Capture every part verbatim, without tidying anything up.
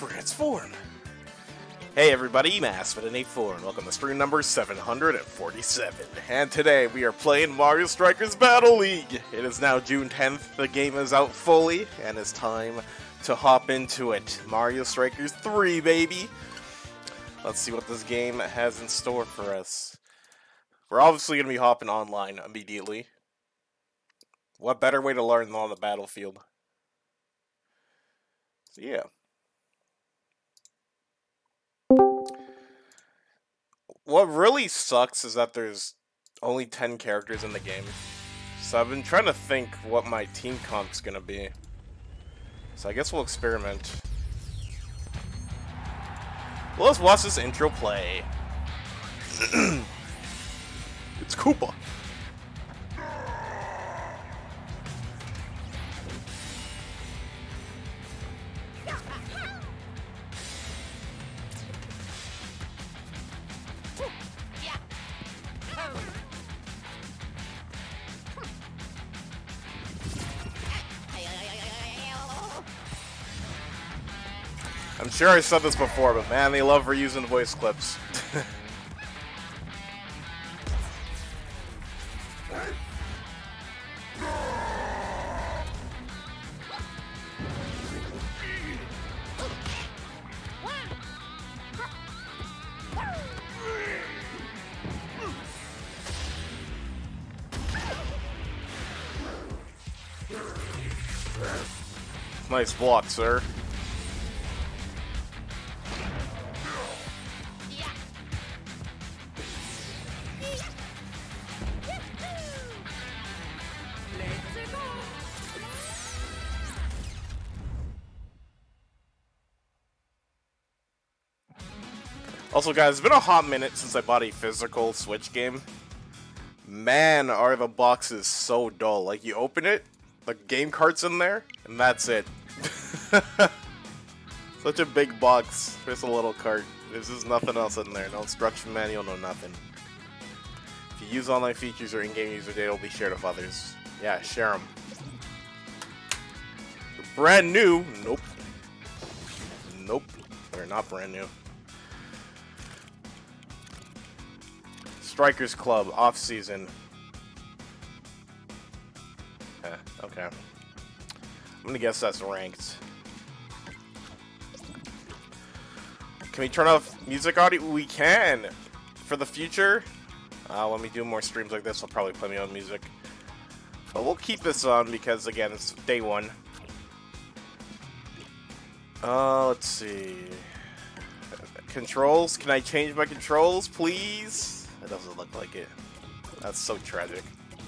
Transform! Hey everybody, Mass with an eight four, and welcome to stream number seven hundred forty-seven. And today we are playing Mario Strikers Battle League! It is now June tenth, the game is out fully, and it's time to hop into it. Mario Strikers three, baby! Let's see what this game has in store for us. We're obviously going to be hopping online immediately. What better way to learn than on the battlefield? So yeah. What really sucks is that there's only ten characters in the game. So I've been trying to think what my team comp's gonna be. So I guess we'll experiment. Well, let's watch this intro play. It's Koopa. I'm sure I said this before, but man, they love reusing voice clips. Nice block, sir. Also, guys, it's been a hot minute since I bought a physical Switch game. Man, are the boxes so dull. Like, you open it, the game cart's in there, and that's it. Such a big box. There's a little cart. There's just nothing else in there. No instruction manual, no nothing. If you use online features or in-game user data, will be shared with others. Yeah, share them. Brand new? Nope. Nope. They're not brand new. Strikers Club, off-season. Eh, okay. I'm gonna guess that's ranked. Can we turn off music audio? We can! For the future, uh, when we do more streams like this, I'll probably play my own music. But we'll keep this on because, again, it's day one. Uh, let's see. Controls? Can I change my controls, please? It doesn't look like it. That's so tragic.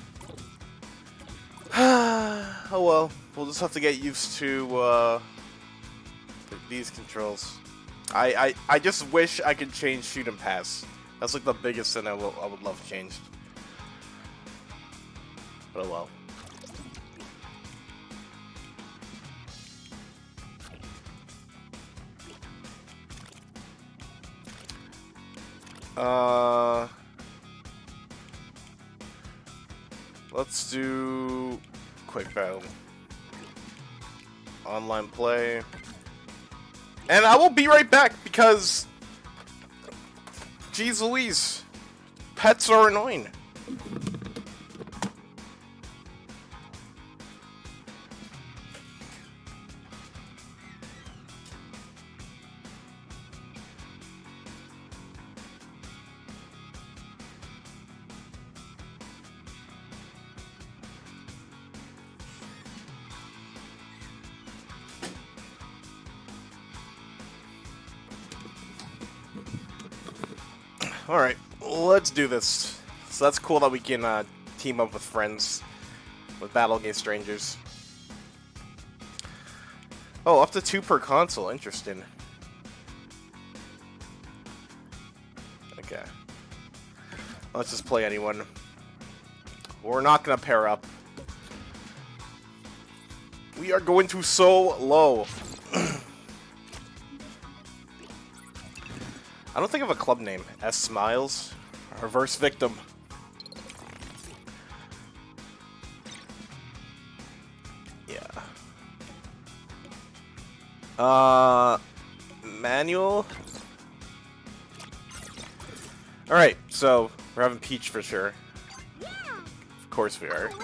Oh well, we'll just have to get used to uh, th these controls. I, I I just wish I could change shoot and pass. That's like the biggest thing I, will, I would love changed. But oh well. Uh, let's do quick battle, online play, and I will be right back because, geez Louise, pets are annoying. Alright, let's do this. So that's cool that we can uh, team up with friends with Battle Against Strangers. Oh, up to two per console. Interesting. Okay. Let's just play anyone. We're not going to pair up. We are going to so low. I don't think of a club name. S Smiles. Reverse Victim. Yeah. Uh, manual. Alright, so we're having Peach for sure. Of course we are.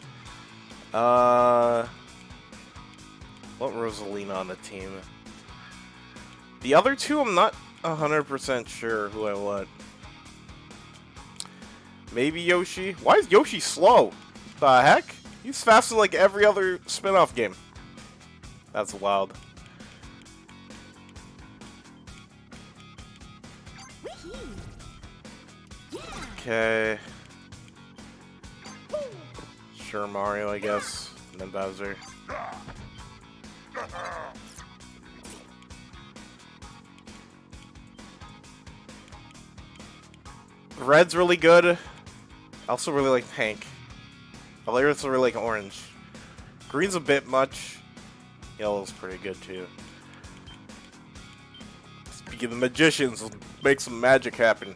Uh, want Rosalina on the team. The other two, I'm not one hundred percent sure who I want. Maybe Yoshi? Why is Yoshi slow? The heck? He's faster like every other spin-off game. That's wild. Okay. Sure, Mario, I guess. And then Bowser. Red's really good. I also really like pink. I also really like orange. Green's a bit much. Yellow's pretty good too. Speaking of the magicians, let's make some magic happen.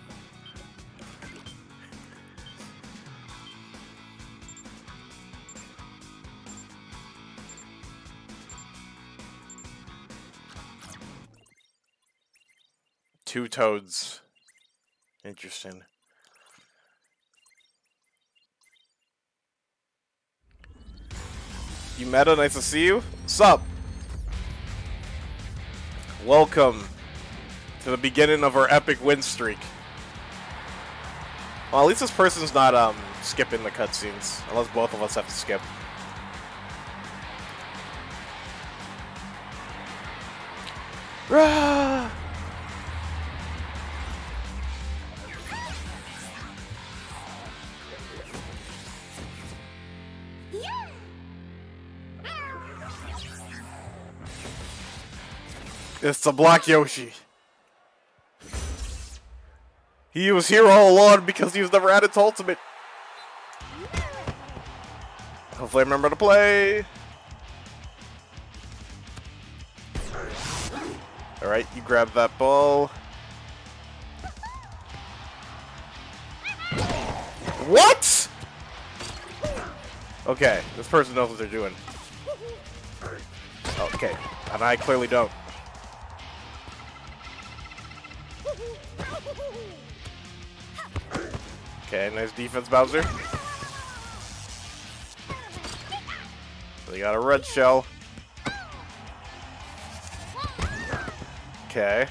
Two Toads. Interesting. You Meta, nice to see you. Sup? Welcome to the beginning of our epic win streak. Well, at least this person's not um skipping the cutscenes, unless both of us have to skip. Rah! It's the Black Yoshi. He was here all along because he was never added to Ultimate. Hopefully I remember to play. Alright, you grab that ball. What? Okay, this person knows what they're doing. Okay, and I clearly don't. Okay, nice defense, Bowser. They got a red shell. Okay.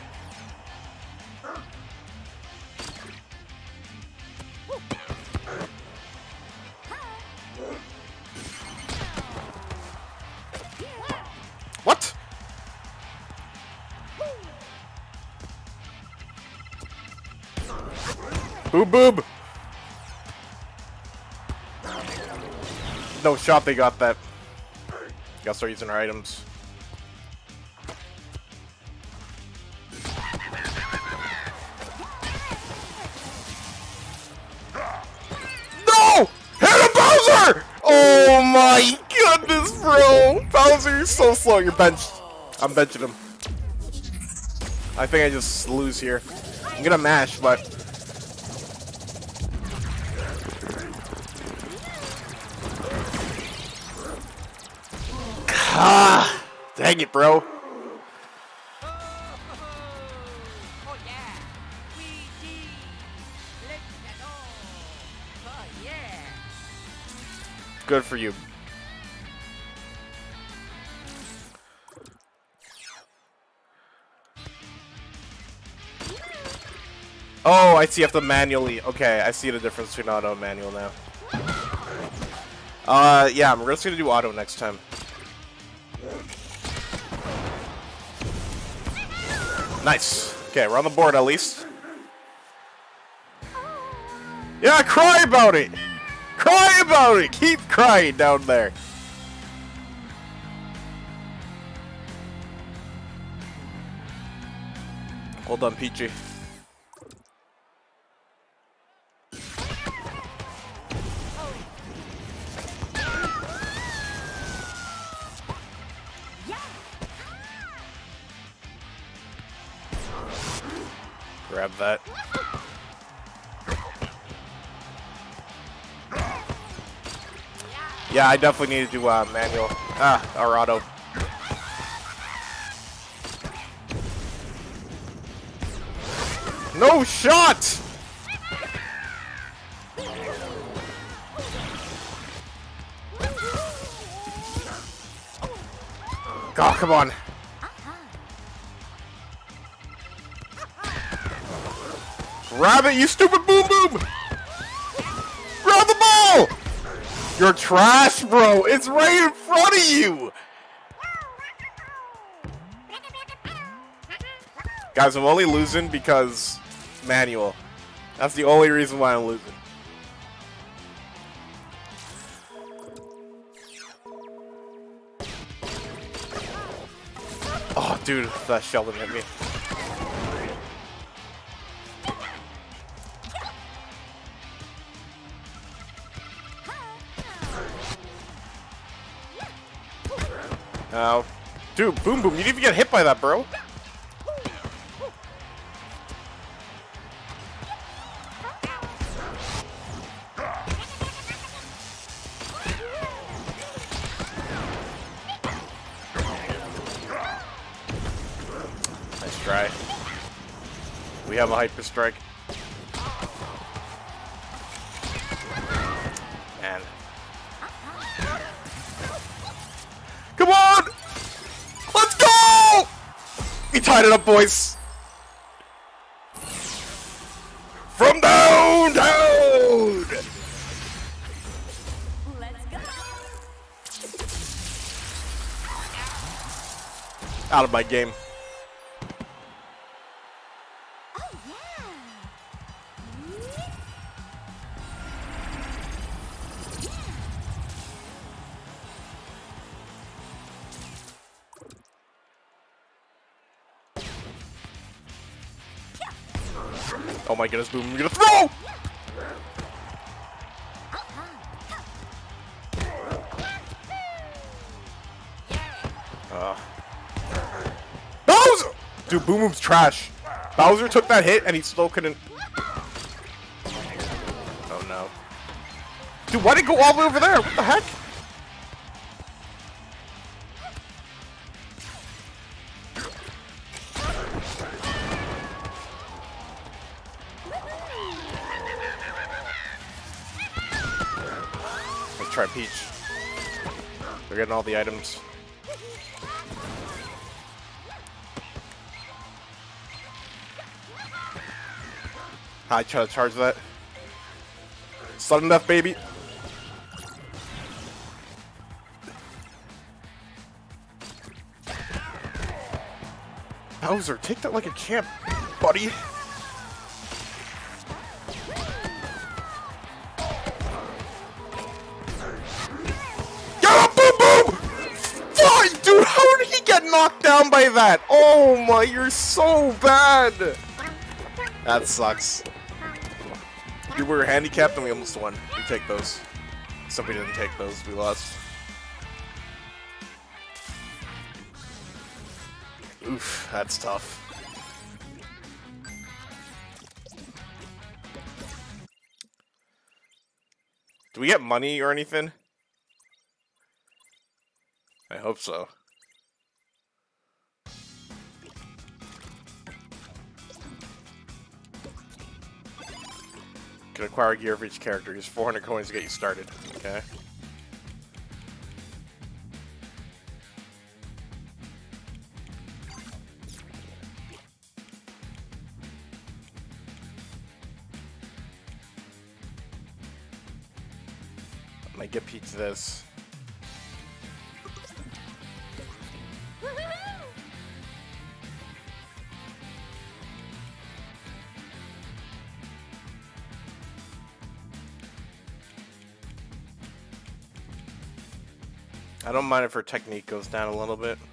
What? Boob boob. No shot they got that. Gotta start using our items. No! Hit him, Bowser! Oh my goodness, bro! Bowser's so slow. You're benched. I'm benching him. I think I just lose here. I'm gonna mash, but... Ah, dang it, bro. Oh yeah. Luigi. Let's go. Oh yeah. Good for you. Oh, I see. You have to manually. Okay, I see the difference between auto and manual now. Uh, yeah, I'm just gonna do auto next time. Nice. Okay, we're on the board at least. Yeah, cry about it! Cry about it! Keep crying down there. Hold on, Peachy. Grab that. Yeah, I definitely need to do uh, manual. Ah, or auto. No shot! Oh, come on. Grab it, you stupid boom boom! Grab the ball! You're trash, bro! It's right in front of you! Guys, I'm only losing because manual. That's the only reason why I'm losing. Oh, dude, that Sheldon hit me. Oh. Dude, boom boom, you didn't even get hit by that, bro. Nice try. We have a hyper strike. Man. Come on! Let's go! We tied it up, boys. From downtown! Let's go. Out of my game. Oh yeah. Oh my goodness, boom, we're gonna throw! Uh. Bowser! Dude, Boom Boom's trash. Bowser took that hit and he still couldn't. Oh no. Dude, why did it go all the way over there? What the heck? Let's try Peach. We're getting all the items. I try to charge that. Sudden death, baby. Bowser, take that like a champ, buddy. Why, dude? How did he get knocked down by that? Oh my, you're so bad. That sucks. Dude, we were handicapped and we almost won. We take those. Somebody didn't take those. We lost. Oof, that's tough. Do we get money or anything? I hope so. Can acquire gear for each character. Use four hundred coins to get you started. Okay. I might get Peach this. I don't mind if her technique goes down a little bit.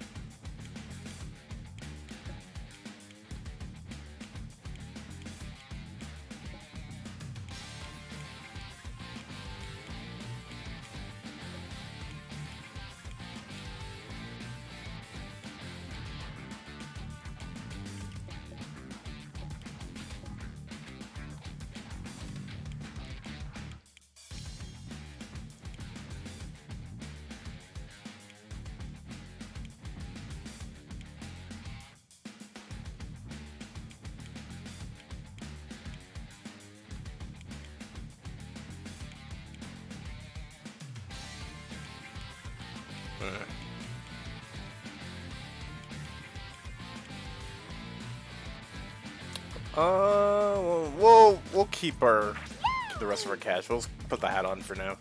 Uh, we'll, we'll we'll keep our keep the rest of our cash. We'll put the hat on for now.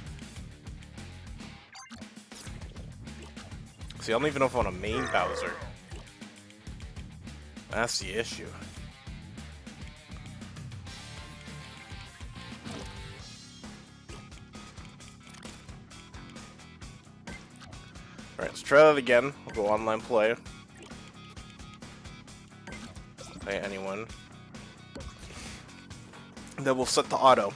See, I don't even know if I want a main Bowser. That's the issue. Alright, let's try that again. We'll go online play. Play anyone. And then we'll set the auto.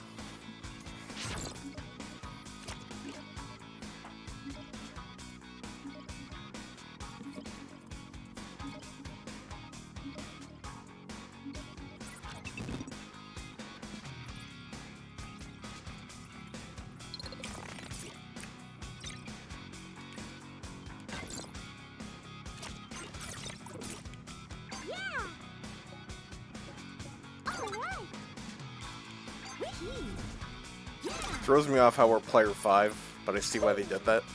Throws me off how we're player five, but I see why they did that.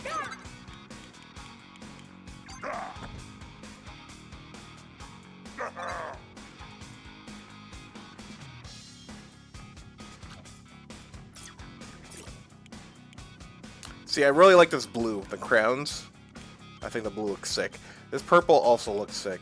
See, I really like this blue, the crowns. I think the blue looks sick. This purple also looks sick.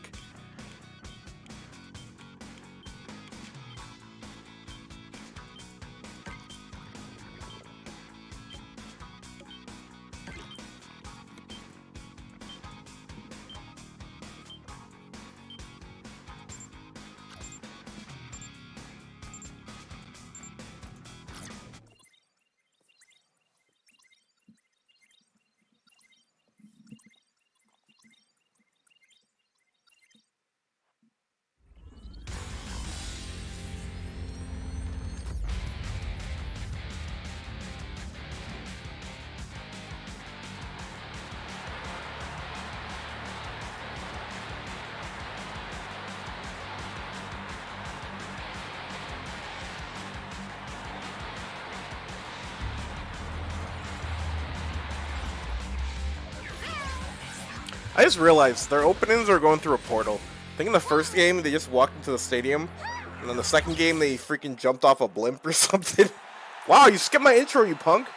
I just realized their openings are going through a portal. I think in the first game they just walked into the stadium, and then the second game they freaking jumped off a blimp or something. Wow, you skipped my intro, you punk!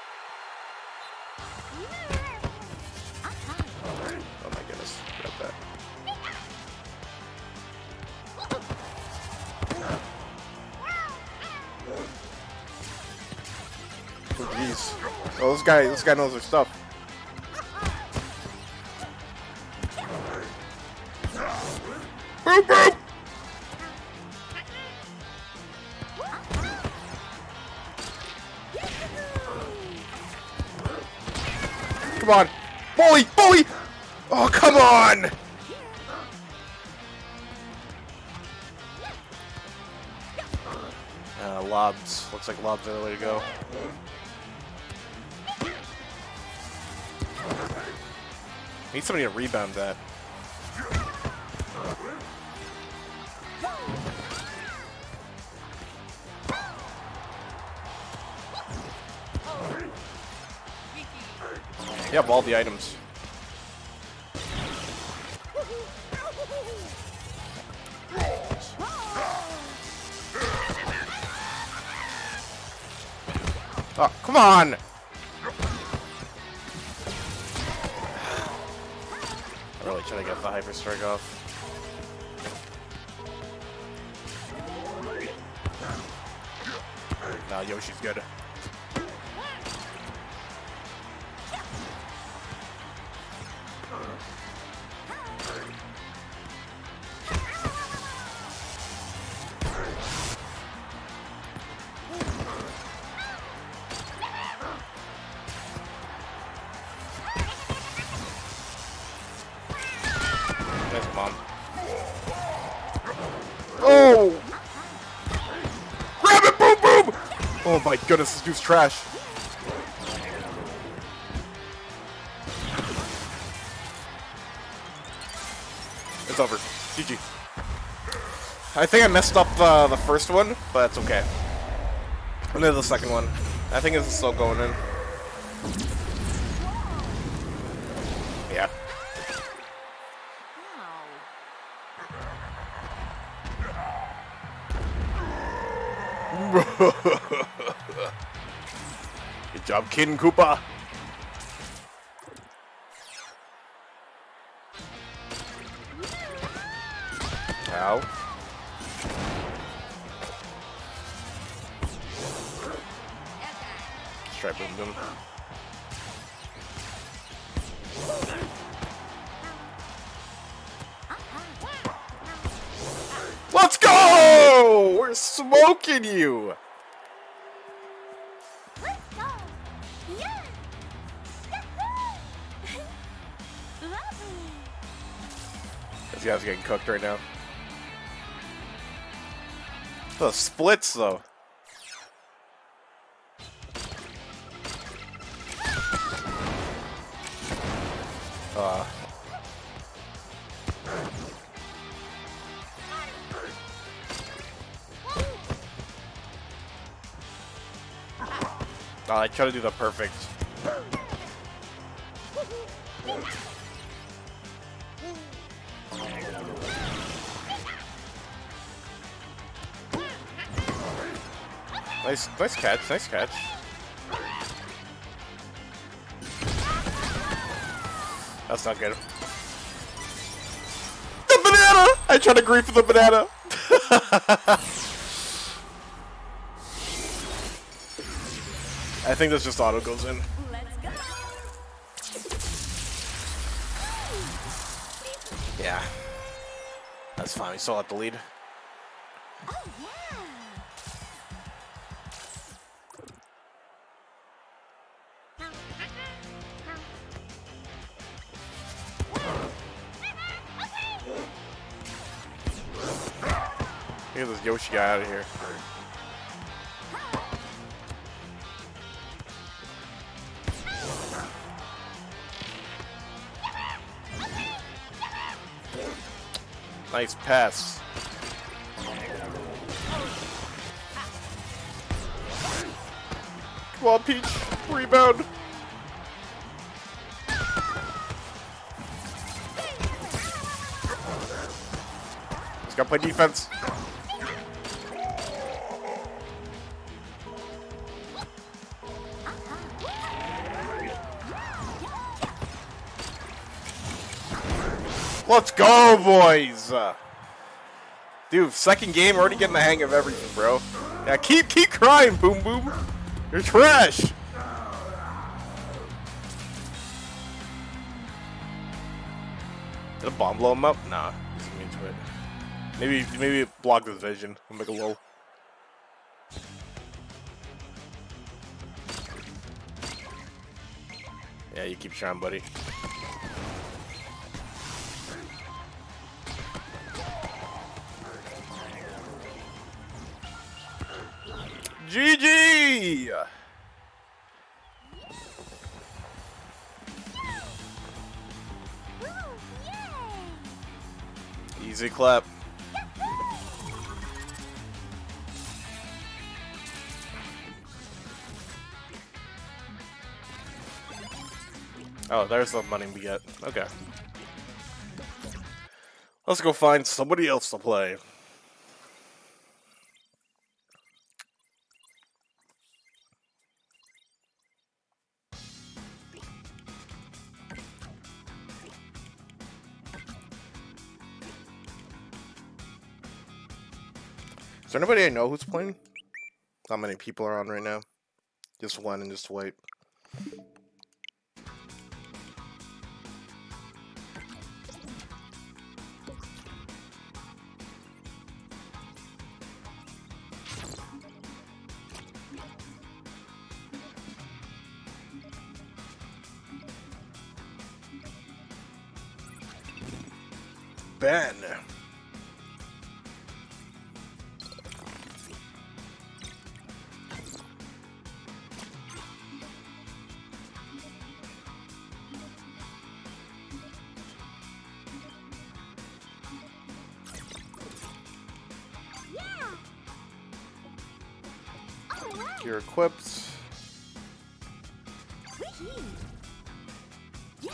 Oh my goodness, grab that. Oh jeez. Oh, this guy, this guy knows their stuff. Boop, boop. Come on. Bully! Bully! Oh, come on! Uh, lobs. Looks like lobs are the way to go. Need somebody to rebound that. You have all the items. Oh, come on! I really trying to get the Hyper Strike off. Nah, Yoshi's good. Mom. Oh! Grab it! Boom! Boom! Oh my goodness, this dude's trash. It's over. G G. I think I messed up uh, the first one, but it's okay. And then the second one. I think it's still going in. Good job, King Koopa. Ow. Let's try boom boom. Let's go! We're smoking you! Let's go. Yeah. Lovely. This guy's getting cooked right now. The splits, though. Uh. Oh, I try to do the perfect. Nice, nice catch, nice catch. That's not good. The banana! I tried to grief for the banana. I think this just auto goes in. Let's go. Yeah. That's fine, we still have the lead. Oh yeah. Get this Yoshi guy out of here. Nice pass. Come on, Peach. Rebound. Just gotta play defense. Let's go, boys! Uh, dude, second game, already getting the hang of everything, bro. Yeah, keep keep crying, Boom Boom. You're trash. Did a bomb blow him up? Nah, he's immune to it. Maybe maybe it blocked his vision. I'll make a low. Yeah, you keep trying, buddy. G G! Woo, yay. Easy clap. Oh, there's the money we get. Okay. Let's go find somebody else to play. Is there anybody I know who's playing? Not many people are on right now. Just one and just wait. Ben. Yeah. All right. You're equipped. Wee-hee. Yeah.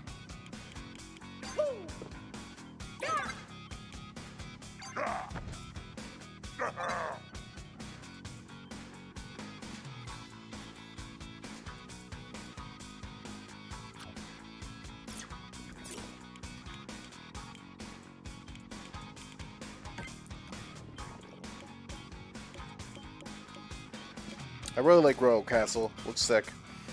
Woo. Yeah. I really like Royal Castle. Looks sick.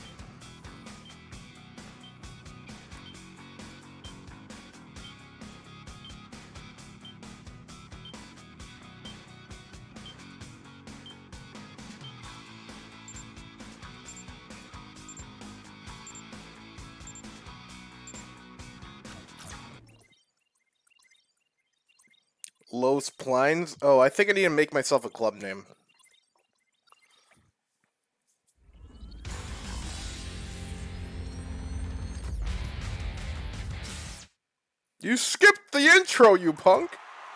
Los Plines? Oh, I think I need to make myself a club name. You skipped the intro, you punk!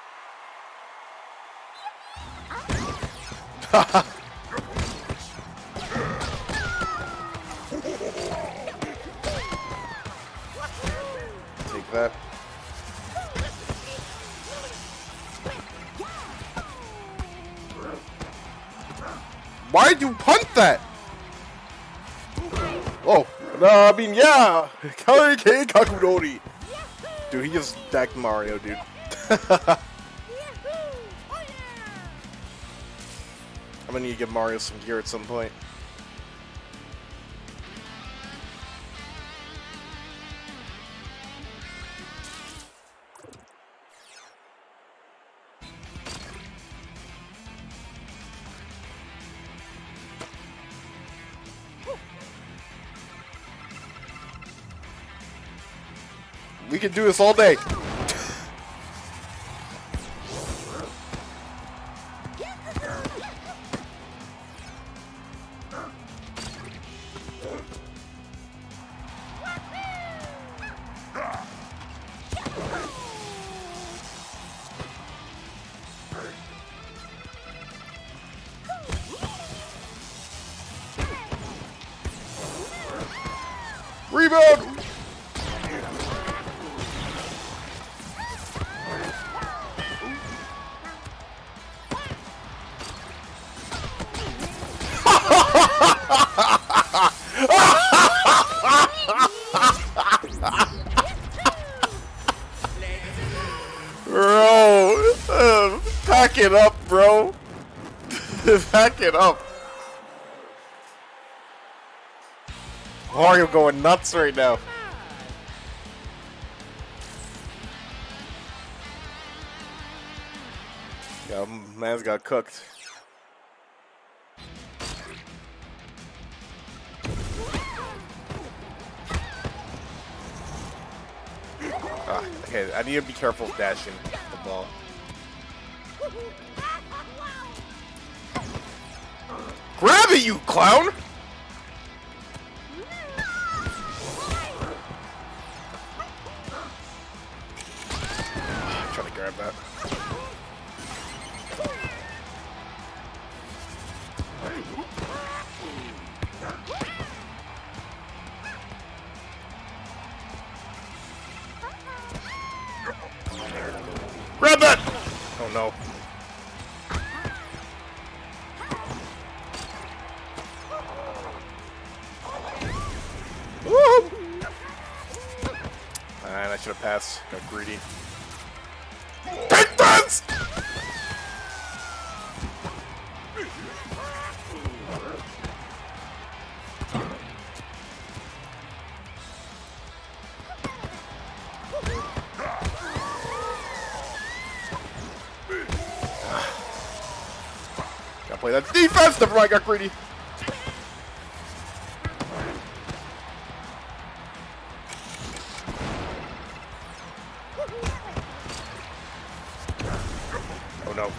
Take that. Why'd you punt that? Oh, no, I mean, yeah! Karike Kakudori! Dude, he just decked Mario, dude. I'm gonna need to give Mario some gear at some point. We can do this all day. Rebound! Bro, uh, pack it up, bro. Pack it up. Mario going nuts right now. Yeah, man's got cooked. Ah, okay, I need to be careful of dashing the ball. Grab it, you clown! I'm trying to grab that. Grab that! Oh no. Woo! Man, I should have passed. Got greedy. Take this! Gotta play that defense! Never mind, I got greedy. Oh no.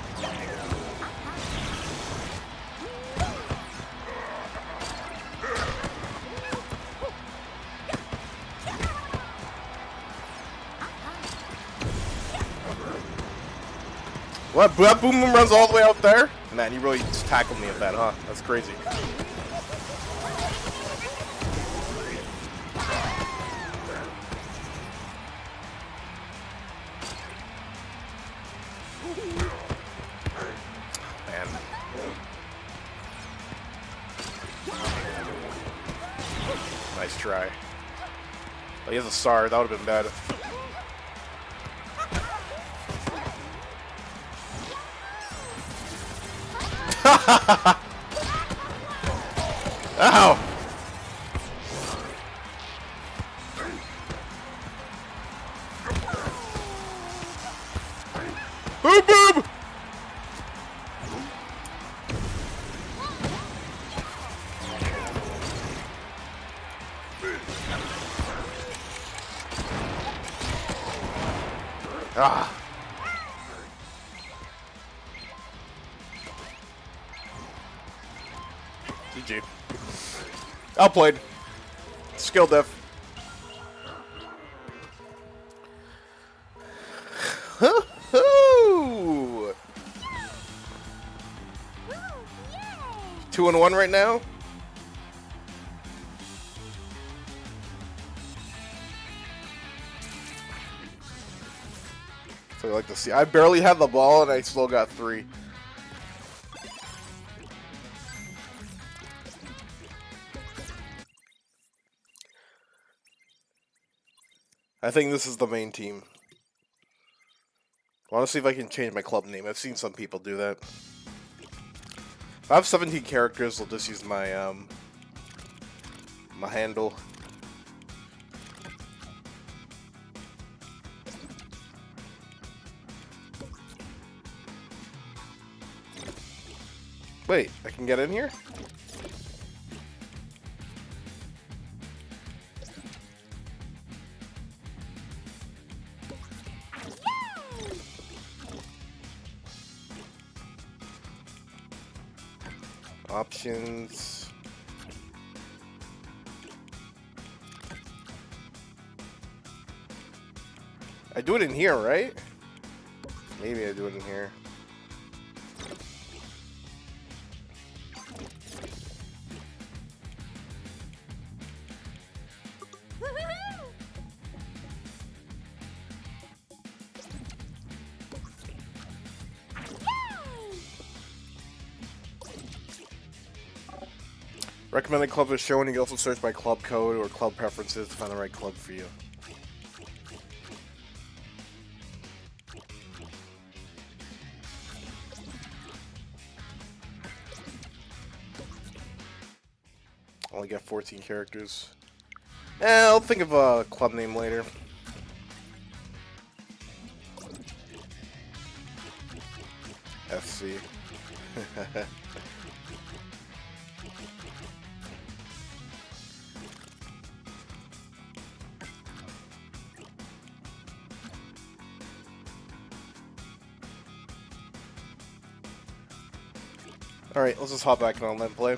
What? That boom boom runs all the way out there? Man, you really just tackled me with that, huh? That's crazy. Man. Nice try. Oh, he has a star. That would have been bad. Boom, boom! Ah. G G. Outplayed. Skill diff. Woo, yay! Two and one right now. So I like to see. I barely had the ball and I still got three. I think this is the main team. I want to see if I can change my club name. I've seen some people do that. If I have seventeen characters, I'll just use my um my handle. Wait, I can get in here? Options. I do it in here, right? Maybe I do it in here. Recommended club is shown. You can also search by club code or club preferences to find the right club for you. I only got fourteen characters. Eh, I'll think of a club name later. F C. Alright, let's just hop back and online play.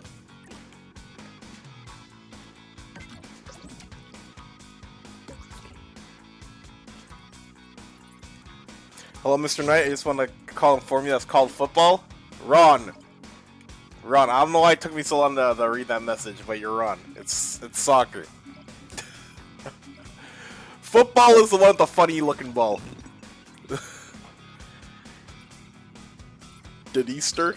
Hello, Mister Knight. I just want to call inform you that's called football. Ron. Ron. I don't know why it took me so long to, to read that message, but you're Ron. It's it's soccer. Football is the one with the funny looking ball. Did Easter?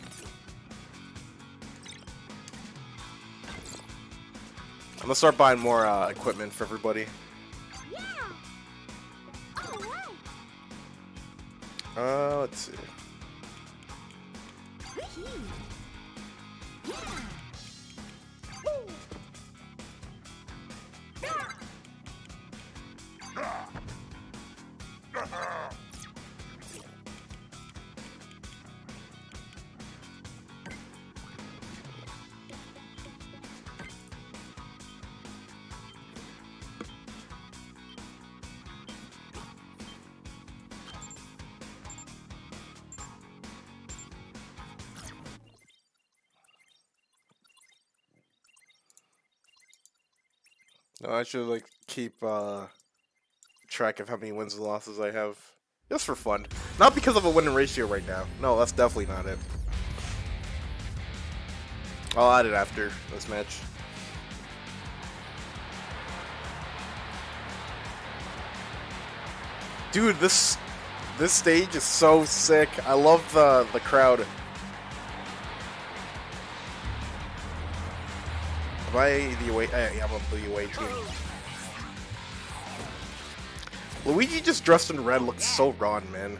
I'm gonna start buying more uh, equipment for everybody. Yeah. All right. Uh, let's see. Whee! Yeah. No, I should like keep uh, track of how many wins and losses I have, just for fun. Not because of a winning ratio right now. No, that's definitely not it. I'll add it after this match. Dude, this this stage is so sick. I love the the crowd. Am I the away? Uh, yeah, I'm on the away team. Luigi just dressed in red looks so Ron, man.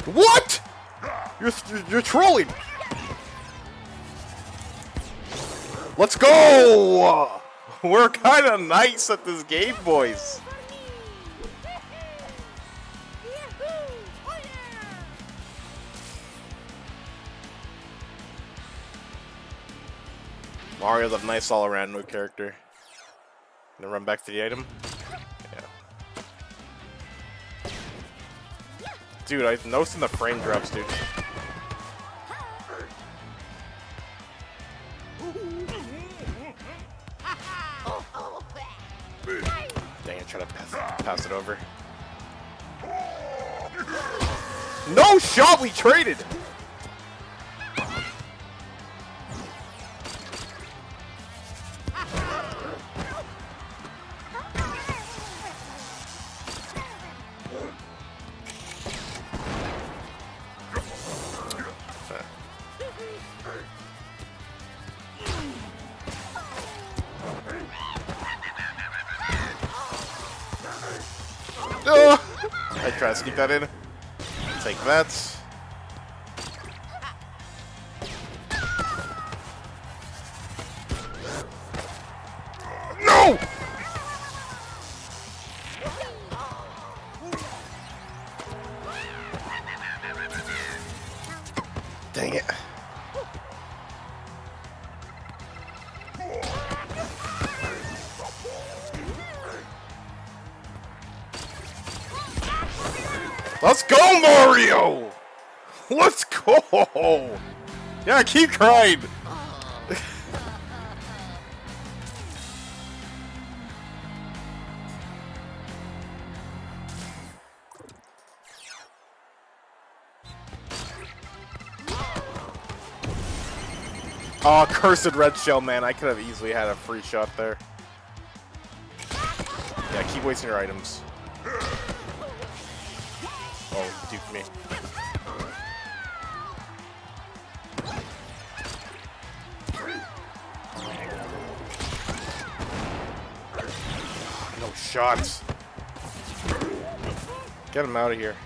What? You're, you're, you're trolling. Let's go! We're kind of nice at this game, boys. Mario's a nice all-around new character. Gonna run back to the item. Yeah. Dude, I noticed the frame drops, dude. Dang it, try to pass, pass it over. No shot, we traded! I try to sneak that in. Take that. No! Dang it. Let's go, Mario! Let's go! Yeah, keep crying! Oh, cursed red shell, man. I could have easily had a free shot there. Yeah, keep wasting your items. Oh, dupe me. No shots. Get him out of here.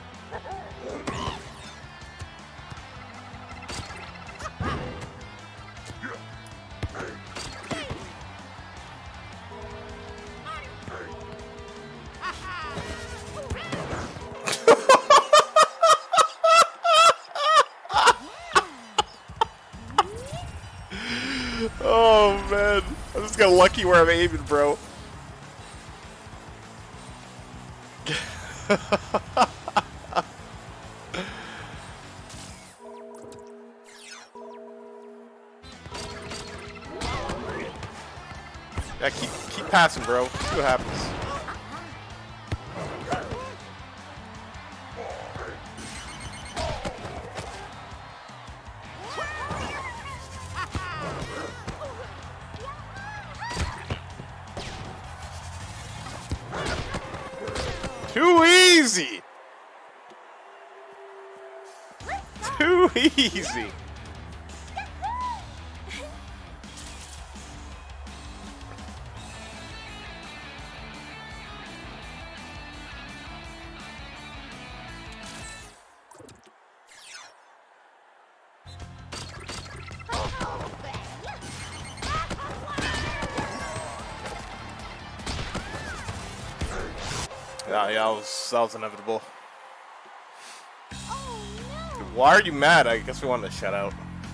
Oh man, I just got lucky where I'm aiming, bro. Yeah, keep keep passing, bro. See what happens. Too easy! Too easy! Yeah, yeah, that was, that was inevitable. Oh, no. Why are you mad? I guess we wanted to shut out.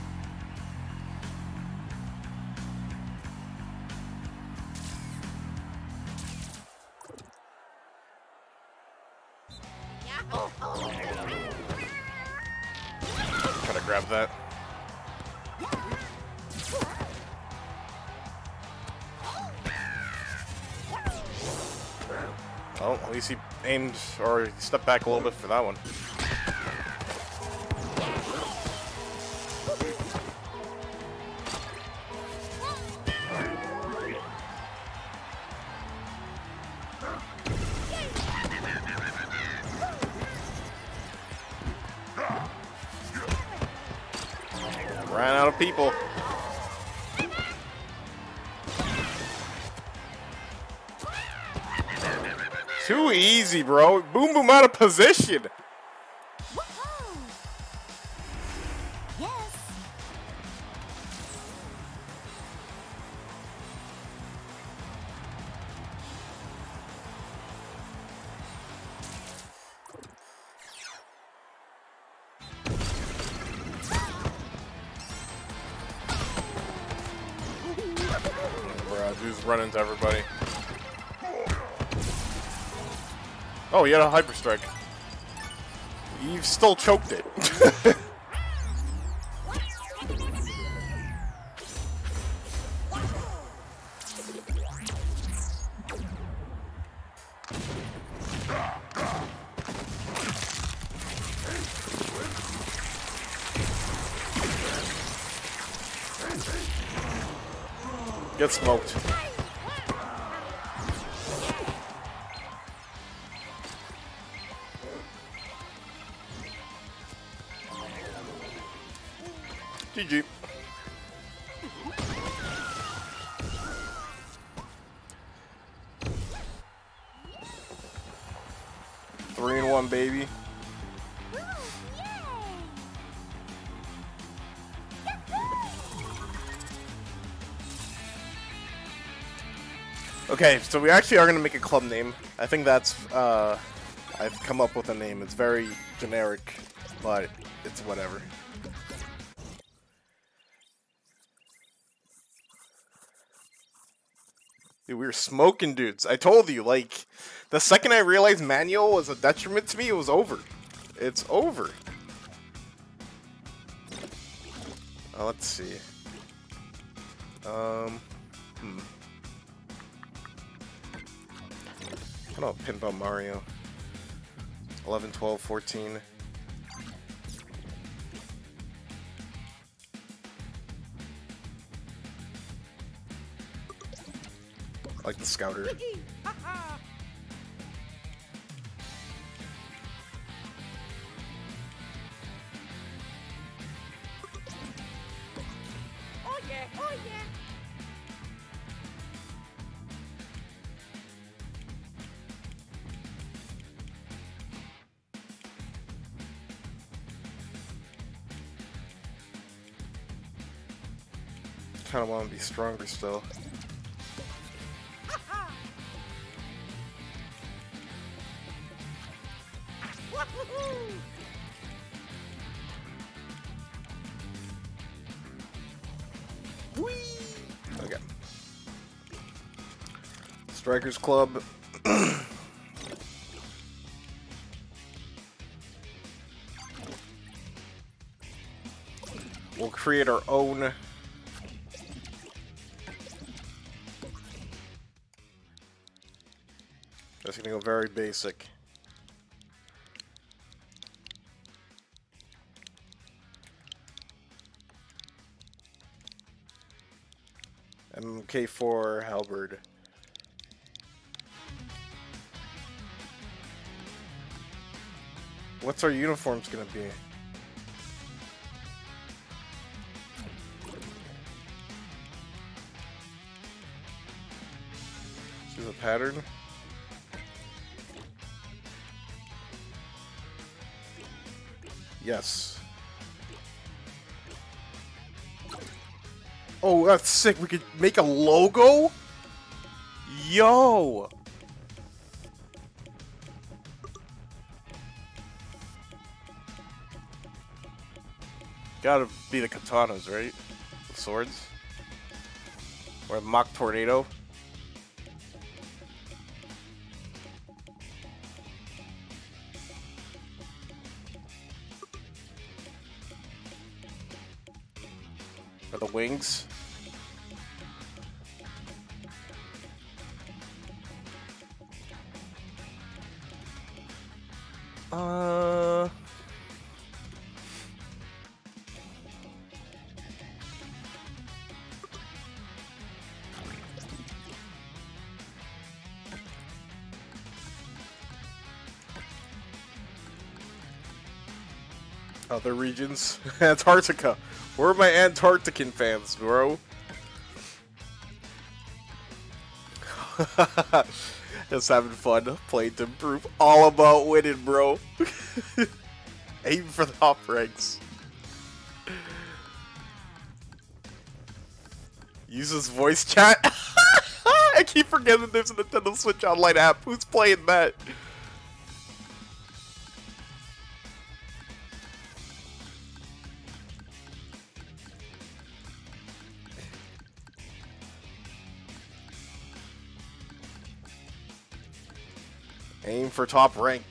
Try to grab that. Oh, at least he aimed, or he stepped back a little bit for that one. Ran out of people. Too easy, bro. Boom Boom out of position. Woohoo! Just run into everybody. Oh, he had a Hyper Strike. You still choked it. Get smoked. G G. Three and one, baby. Okay, so we actually are going to make a club name. I think that's, uh, I've come up with a name. It's very generic, but it's whatever. Dude, we were smoking dudes. I told you, like, the second I realized manual was a detriment to me, it was over. It's over. Uh, let's see. Um, hmm. I don't know, Pinball Mario. eleven, twelve, fourteen. I like the Scouter. Oh yeah, oh yeah. Kind of want to be stronger still. Whee! Okay. Strikers Club. We'll create our own. That's gonna go very basic. M K four Halberd. What's our uniforms gonna be? Choose a pattern. Yes. Oh, that's sick. We could make a logo? Yo! Gotta be the katanas, right? The swords? Or the Mach Tornado? Or the wings? Uh... Other regions? Antarctica. Where are my Antarctican fans, bro? Just having fun, playing to improve. All about winning, bro. Aim for the top ranks. Uses voice chat. I keep forgetting there's a Nintendo Switch Online app. Who's playing that? Aim for top rank.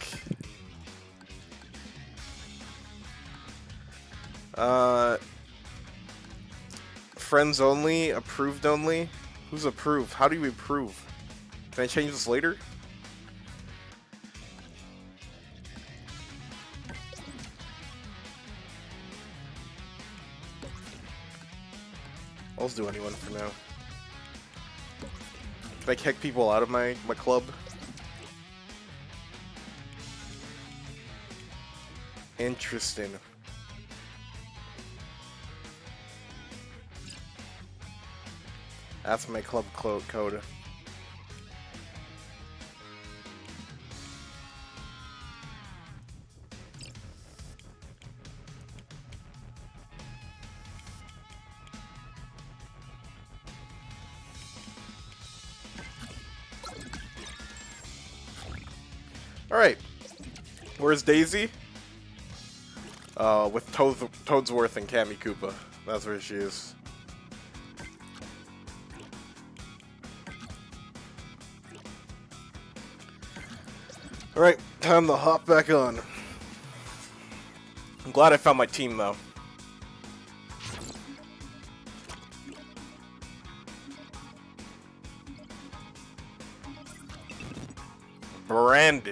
Uh, friends only, approved only. Who's approved? How do you approve? Can I change this later? I'll just do anyone for now. Can I kick people out of my, my club? Interesting. That's my club code. Alright. Where's Daisy? Uh, with Toad Toadsworth and Cammy Koopa. That's where she is. Alright, time to hop back on. I'm glad I found my team, though. Brandon.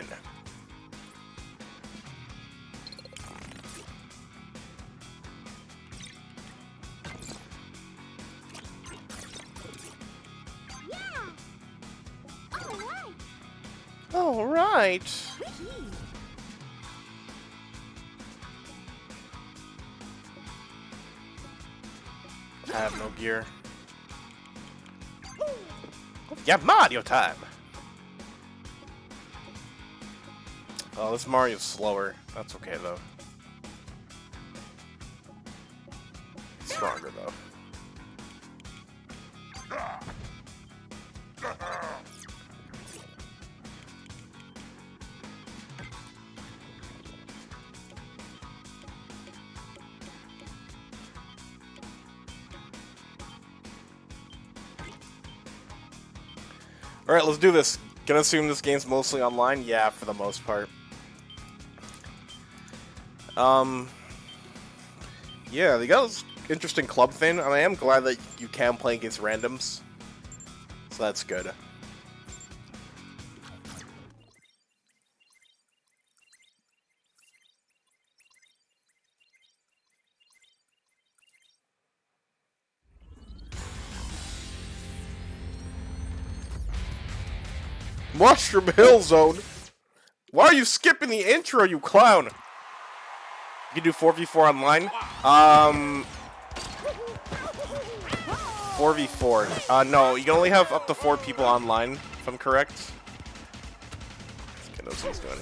All right. I have no gear. Yeah, Mario time. Oh, this Mario's slower. That's okay though. Stronger though. Alright, let's do this. Gonna assume this game's mostly online? Yeah, for the most part. Um, yeah, they got this interesting club thing, and I am glad that you can play against randoms. So that's good. Mushroom Hill Zone? Why are you skipping the intro, you clown? You can do four v four online? Um... four v four. Uh, no, you can only have up to four people online, if I'm correct. Let's get those things doing.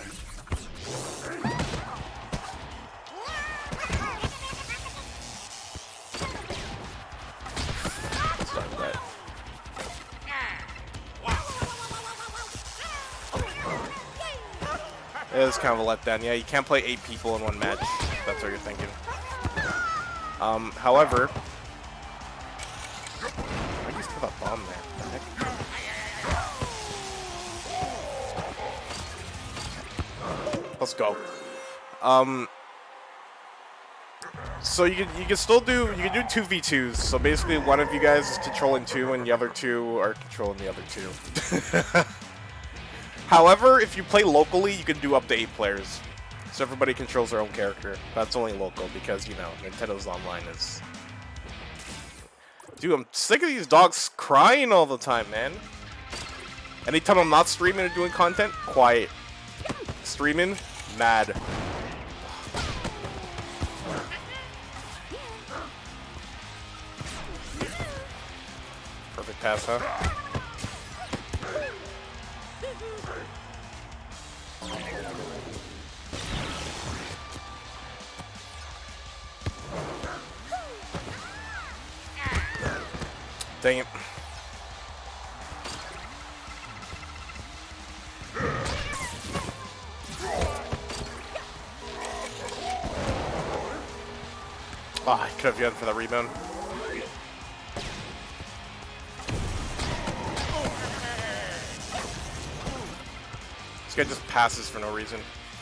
It is kind of a letdown. Yeah, you can't play eight people in one match. If that's what you're thinking. Um, however, I just put a bomb there. What the heck? Let's go. Um, so you can you can still do you can do two v twos. So basically, one of you guys is controlling two, and the other two are controlling the other two. However, if you play locally, you can do up to eight players. So everybody controls their own character. That's only local because, you know, Nintendo's online is... Dude, I'm sick of these dogs crying all the time, man. Anytime I'm not streaming or doing content, quiet. Streaming, mad. Perfect pass, huh? Dang it. Oh, I could have gone for the rebound. This guy just passes for no reason.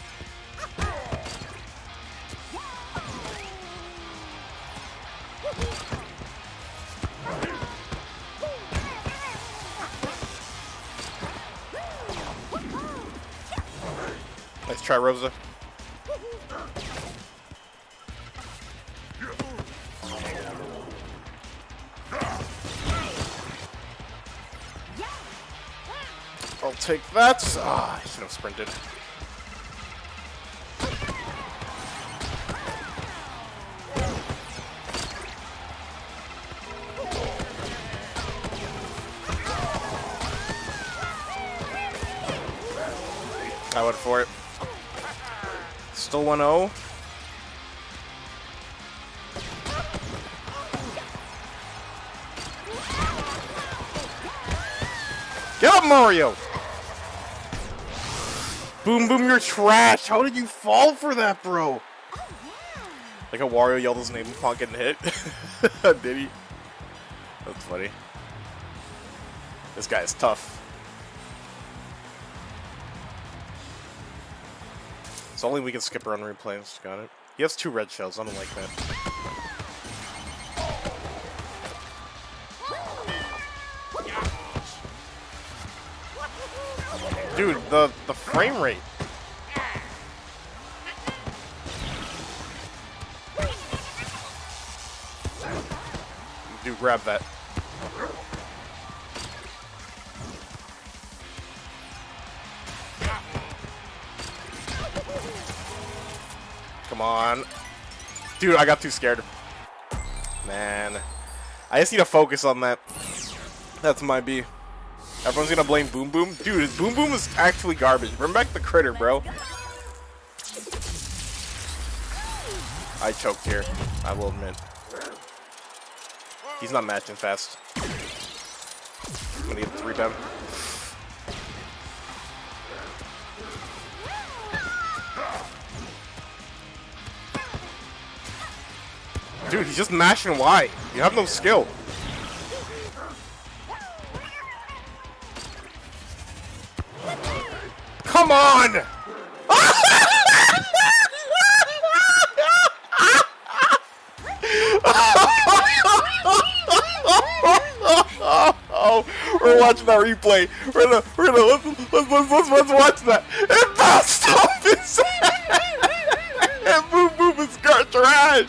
Let's try Rosa. I'll take that. Ah, I should have sprinted. I went for it. Still one oh. Get up, Mario! Boom Boom, you're trash! How did you fall for that, bro? Like a Wario yelled his name upon getting hit. Did he? That's funny. This guy is tough. It's only we can skip around replays. Got it. He has two red shells. I don't like that. Dude, the the frame rate. Dude, grab that. Come on. Dude, I got too scared. Man. I just need to focus on that. That's my B. Everyone's gonna blame Boom Boom. Dude, Boom Boom is actually garbage. Bring back the critter, bro. I choked here. I will admit. He's not matching fast. I'm gonna get the rebound. Dude, he's just mashing Y. You have no skill. Come on! Oh, we're watching that replay. We're gonna, we're gonna let's, let's, let's, let's, let's watch that. It bounced off his head. And Boom Boom is car trash.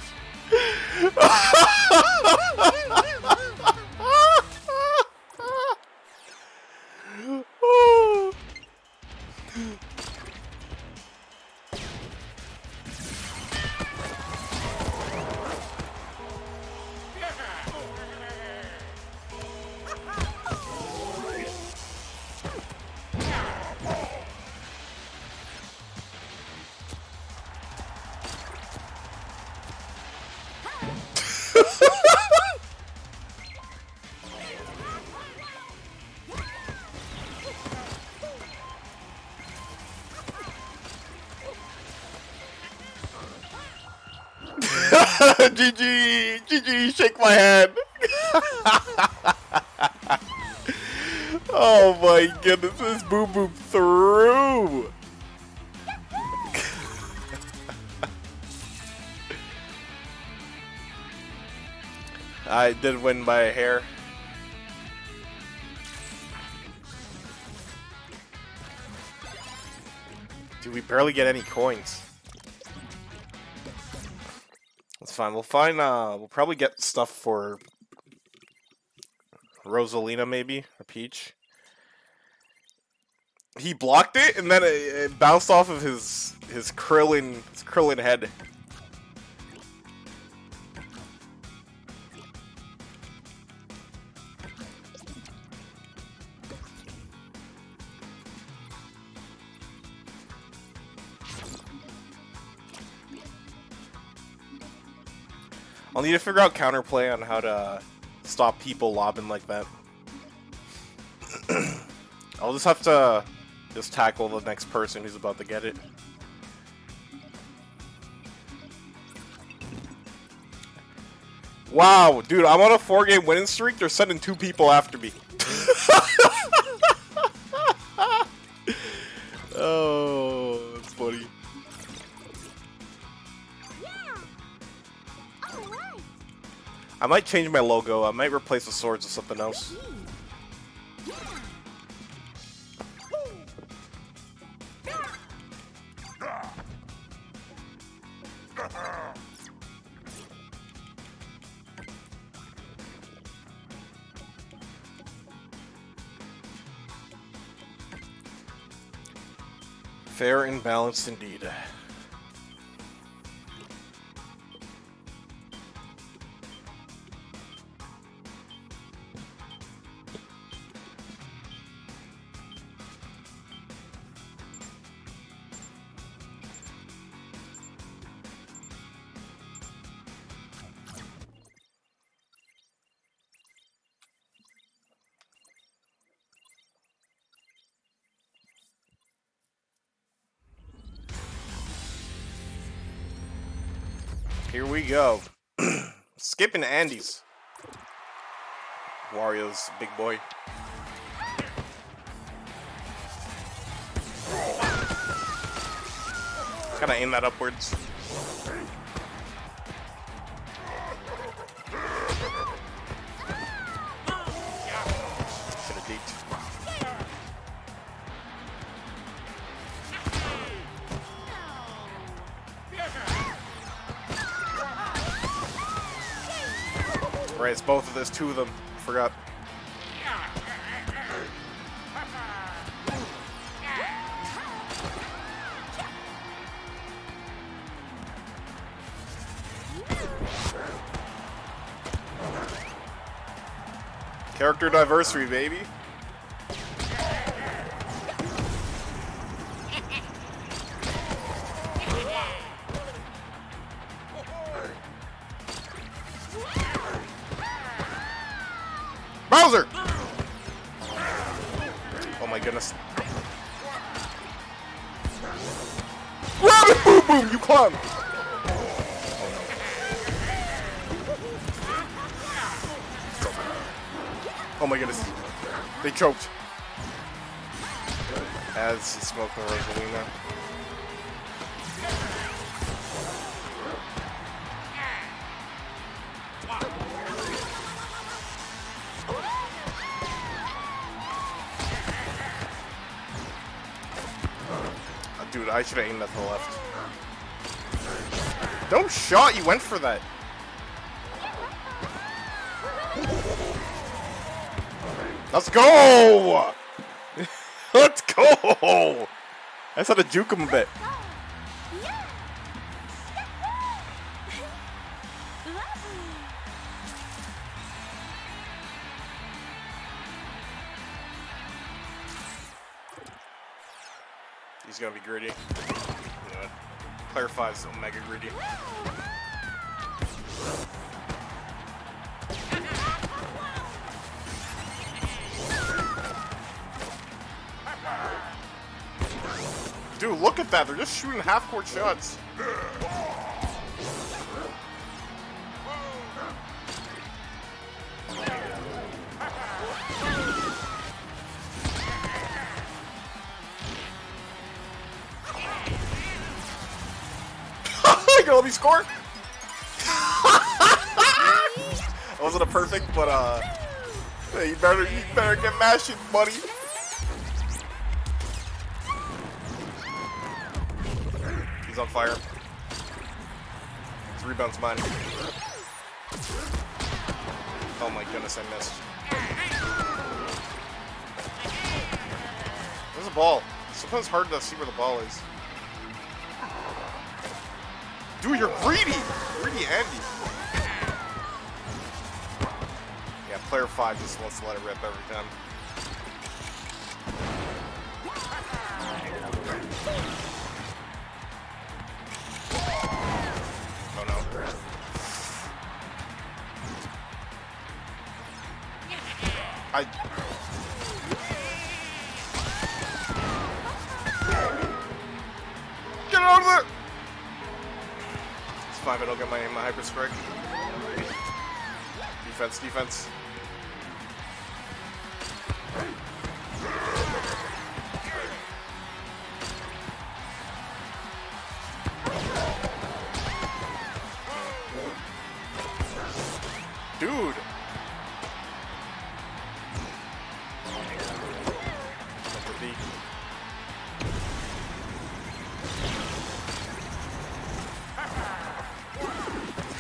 G G! G G! Shake my hand! Oh my goodness, this Boom Boom through! I did win by a hair. Dude, we barely get any coins. That's fine. We'll find, uh, we'll probably get stuff for Rosalina, maybe, or Peach. He blocked it, and then it, it bounced off of his, his Krillin, his Krillin head. I'll need to figure out counterplay on how to stop people lobbing like that. I'll just have to just tackle the next person who's about to get it. Wow, dude, I'm on a four-game winning streak. They're sending two people after me. uh, Oh, that's funny. Yeah. All right. I might change my logo. I might replace the swords with something else. Yeah. Fair and balanced indeed. Here we go. Skipping Andy's. Wario's big boy. Gotta aim that upwards. Should have deked. Right, it's both of this, two of them. Forgot. Character diversity, baby. Bowser! Oh my goodness. Rabbit boom boom, you clown! Oh my goodness. They choked. As he's smoking Rosalina. Dude, I should have aimed at the left. Don't shot, you went for that. Let's go! Let's go! I just had to juke him a bit. He's gonna be greedy. You know what? Player five is Omega greedy. Dude, look at that! They're just shooting half-court shots. Let me score. It wasn't a perfect, but uh, hey, you better, you better get mashing, buddy. He's on fire. His rebound's mine. Oh my goodness, I missed. Where's the ball? Sometimes it's hard to see where the ball is. Dude, you're greedy! Greedy Andy. Yeah, player five just wants to let it rip every time. Oh no. I... Get out of there! Fine, I don't get my aim, my hyper strike. Defense, defense.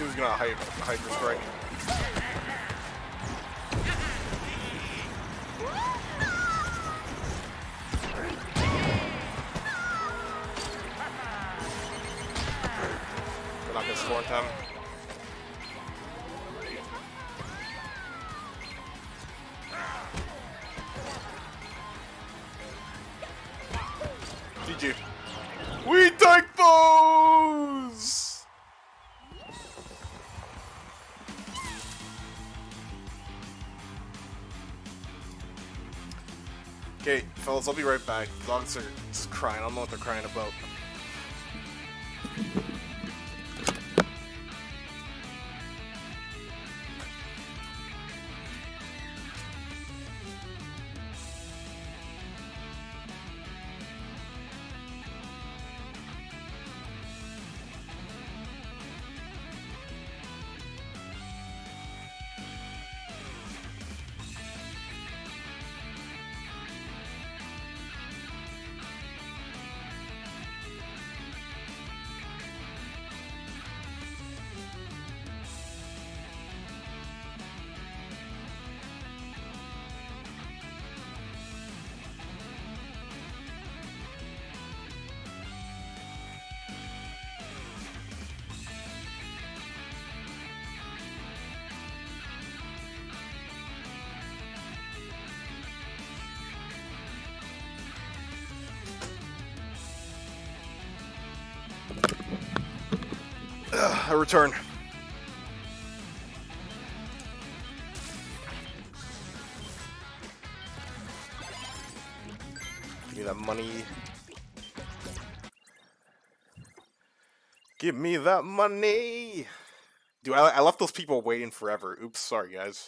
Who's gonna hyper, hyper strike? We're not gonna score in time. G G. We take those! Okay, fellas, I'll be right back. Dogs are just crying. I don't know what they're crying about. Ugh, I return. Give me that money. Give me that money. Dude, I, I left those people waiting forever. Oops, sorry guys.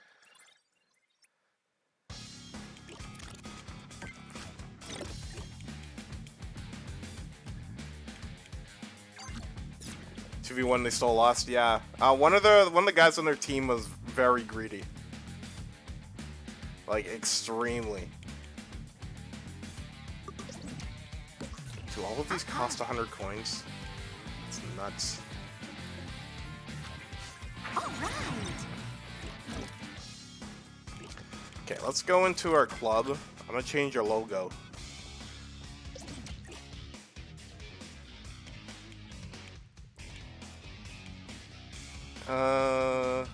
two v one, they still lost. Yeah, uh, one of the one of the guys on their team was very greedy, like extremely. Do all of these cost a hundred coins? It's nuts. Okay, let's go into our club. I'm gonna change our logo. Uh,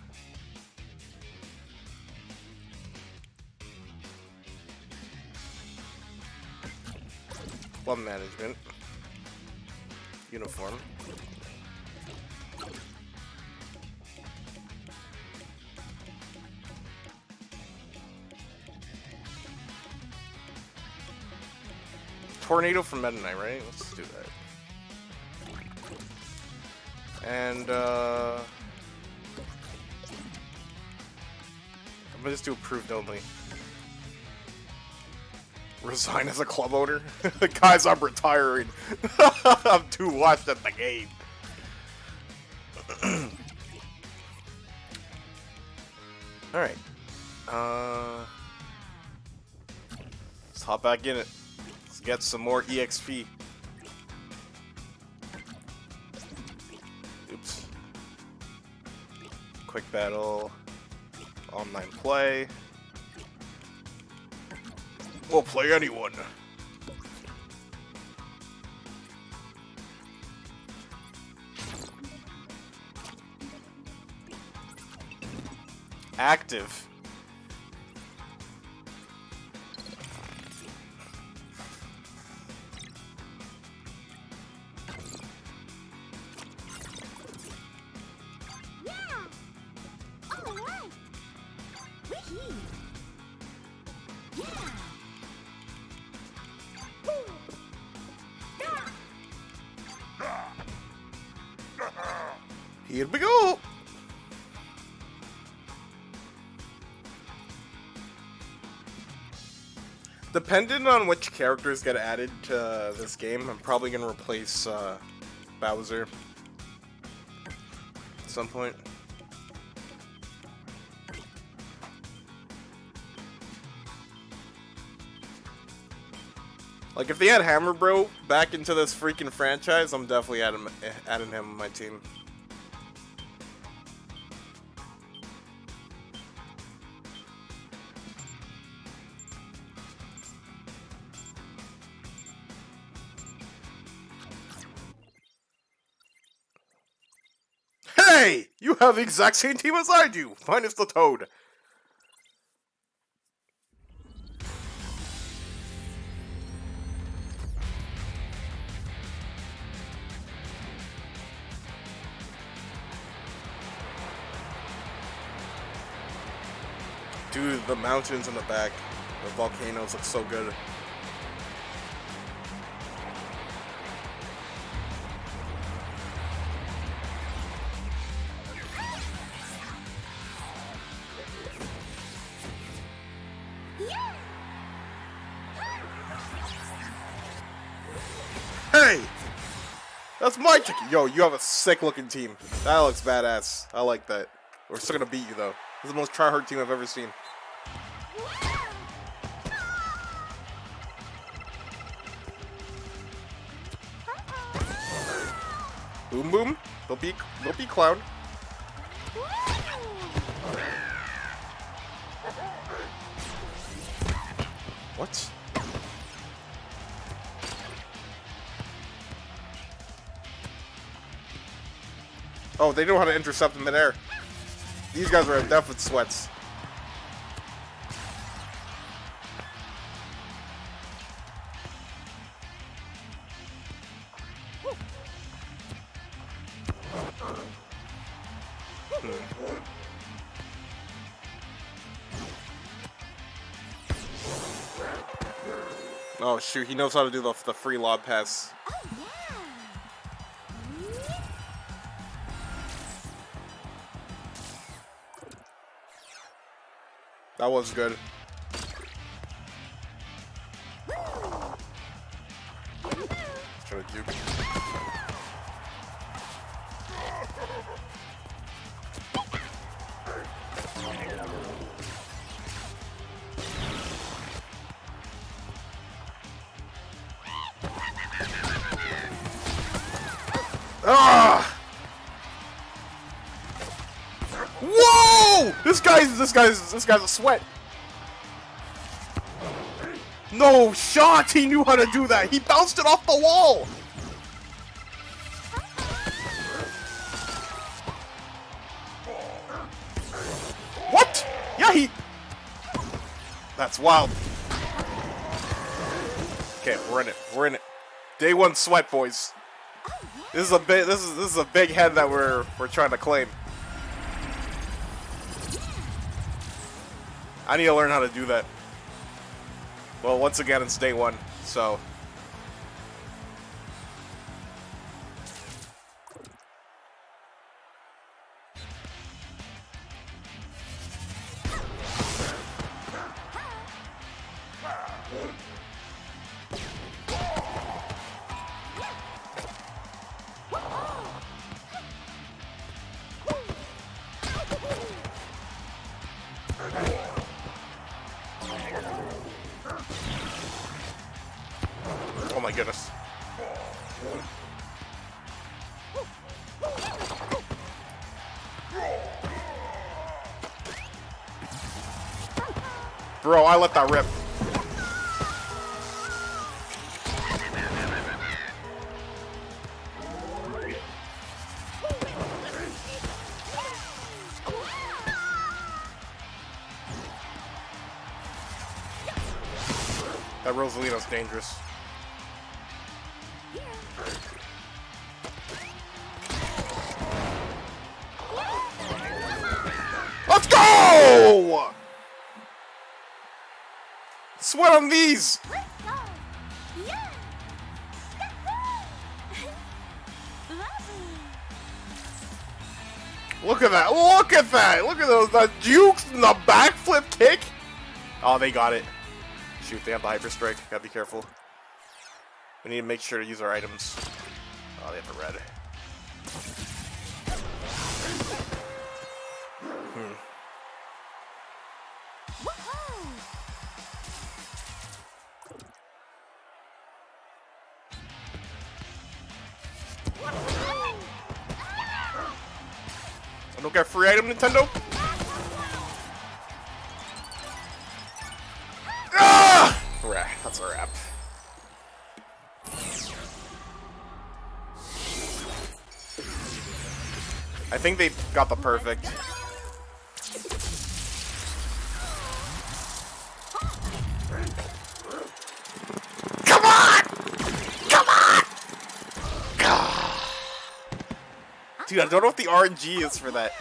club management, uniform. Tornado from Meta Knight, right? Let's do that. And uh. I'm gonna just do approved only. Resign as a club owner? Guys, I'm retiring. I'm too washed at the game. Alright. Uh, let's hop back in it. Let's get some more E X P. Oops. Quick battle. Online play. We'll play anyone. Active. Here we go! Depending on which characters get added to this game, I'm probably going to replace uh, Bowser at some point. Like, if they add Hammer Bro back into this freaking franchise, I'm definitely adding, adding him on my team. Hey! You have the exact same team as I do, minus the Toad. Dude, the mountains in the back, the volcanoes look so good. Hey! That's my ticket! Yo, you have a sick looking team. That looks badass. I like that. We're still gonna beat you though. This is the most tryhard team I've ever seen. Boom boom. Don't be don't be clown. What? Oh, they know how to intercept in midair. These guys are death with sweats. Hmm. Oh shoot, he knows how to do the, the free lob pass. That was good. Trying to duke. Ah! Whoa! This guy's this guy's this guy's a sweat. No shot! He knew how to do that. He bounced it off the wall. What? Yeah, he. That's wild. Okay, we're in it. We're in it. Day one sweat, boys. This is a big. This is this is a big head that we're we're trying to claim. I need to learn how to do that. Well, once again, it's day one, so. Oh my goodness. Bro, I let that rip. That Rosalina's dangerous. Let's go! Sweat on these! Look at that! Look at that! Look at those! The jukes and the backflip kick! Oh, they got it. Shoot, they have the Hyper Strike. Gotta be careful. We need to make sure to use our items. Oh, they have a red. Hmm. I don't get free item, Nintendo. Ah! Right, that's a wrap. I think they got the perfect. Come on! Come on! Dude, I don't know what the R N G is for that.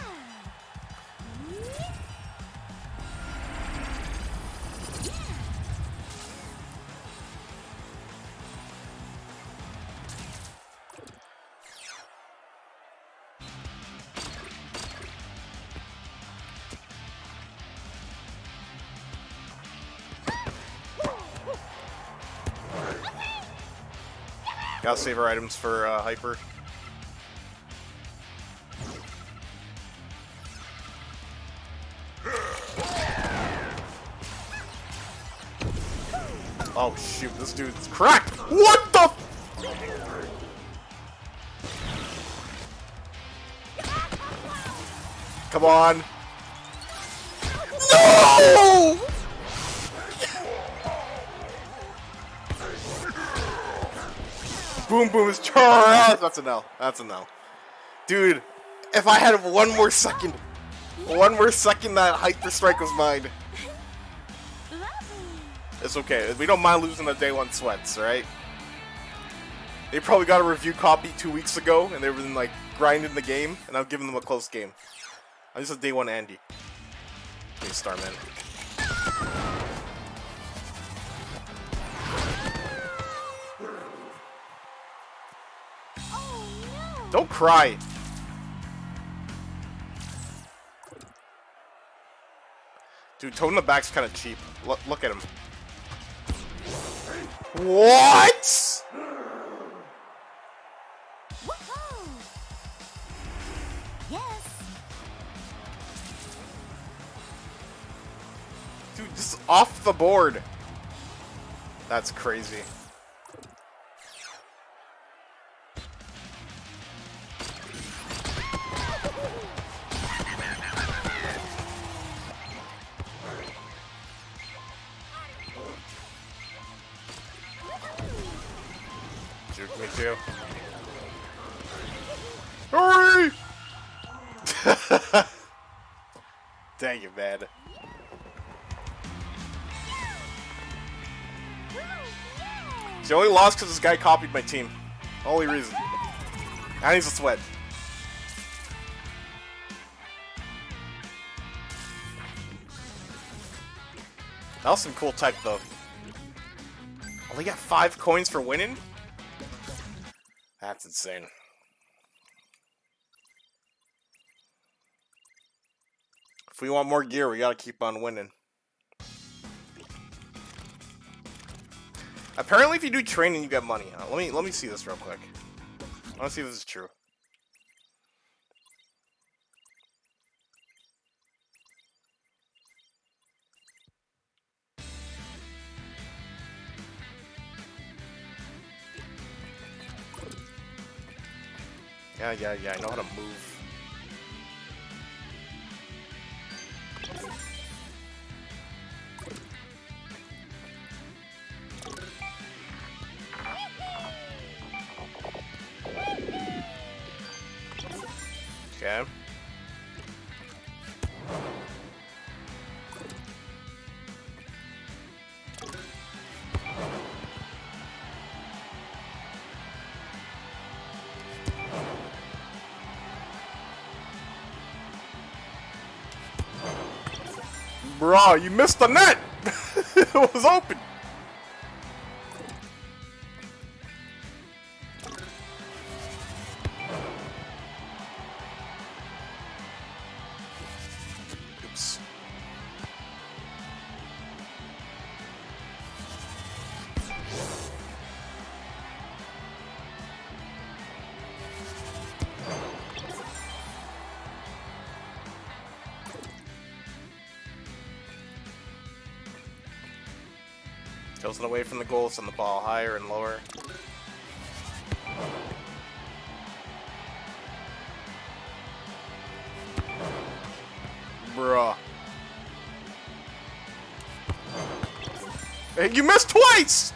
Gotta save our items for uh, Hyper. Oh shoot, this dude's cracked! What the f- Come on! No! Boom boom is trash! That's a no. That's a no. Dude, if I had one more second, one more second that Hyper Strike was mine. It's okay. We don't mind losing the day one sweats, right? They probably got a review copy two weeks ago, and they've been like grinding the game, and I'm giving them a close game. I'm just a day one Andy. Hey, Starman. Oh no! Don't cry. Dude, Toad in the back's kind of cheap. Look, look at him. What? Woohoo! Yes. Dude, just off the board. That's crazy. Juke me too. Hurry! Dang it, man. She only lost because this guy copied my team. Only reason. And he's a sweat. That was some cool tech, though. Only got five coins for winning? That's insane. If we want more gear, we gotta keep on winning. Apparently, if you do training, you get money. Uh, let me let me see this real quick. I want to see if this is true. Yeah, yeah, yeah. I know how to move. Okay. Bro, you missed the net! It was open! Oops. Tilting away from the goal, send the ball higher and lower. Bruh. Hey, you missed twice!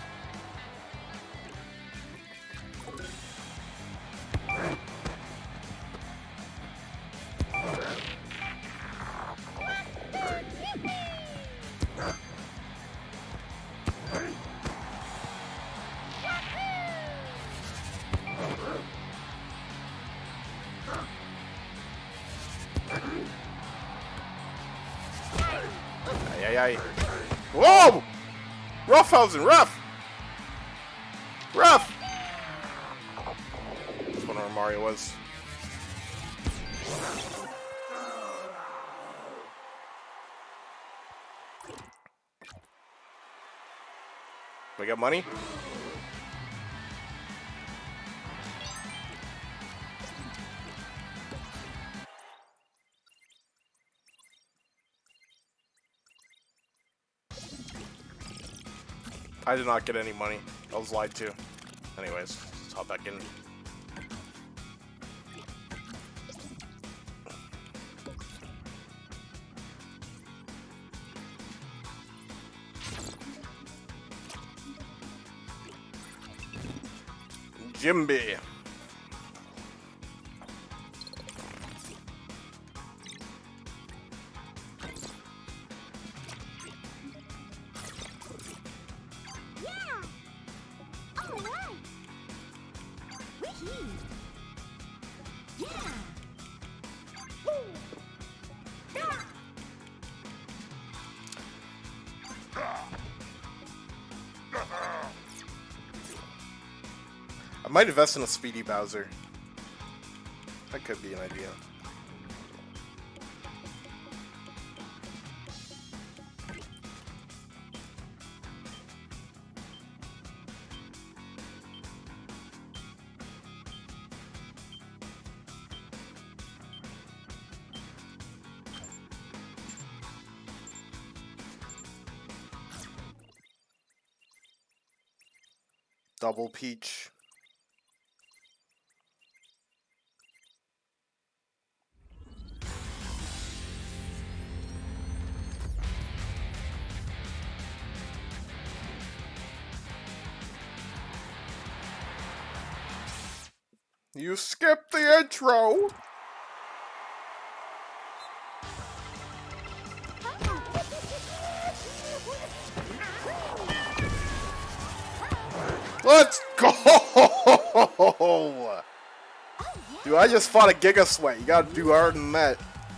aye, aye. Whoa! Roughhausen, rough! Rough! That's what our Mario was. We got money? I did not get any money. I was lied to. Anyways, let's hop back in. Jimby. I might invest in a Speedy Bowser. That could be an idea. Double Peach. You skipped the intro! Let's go! Dude, I just fought a Giga Sweat. You gotta do harder than that.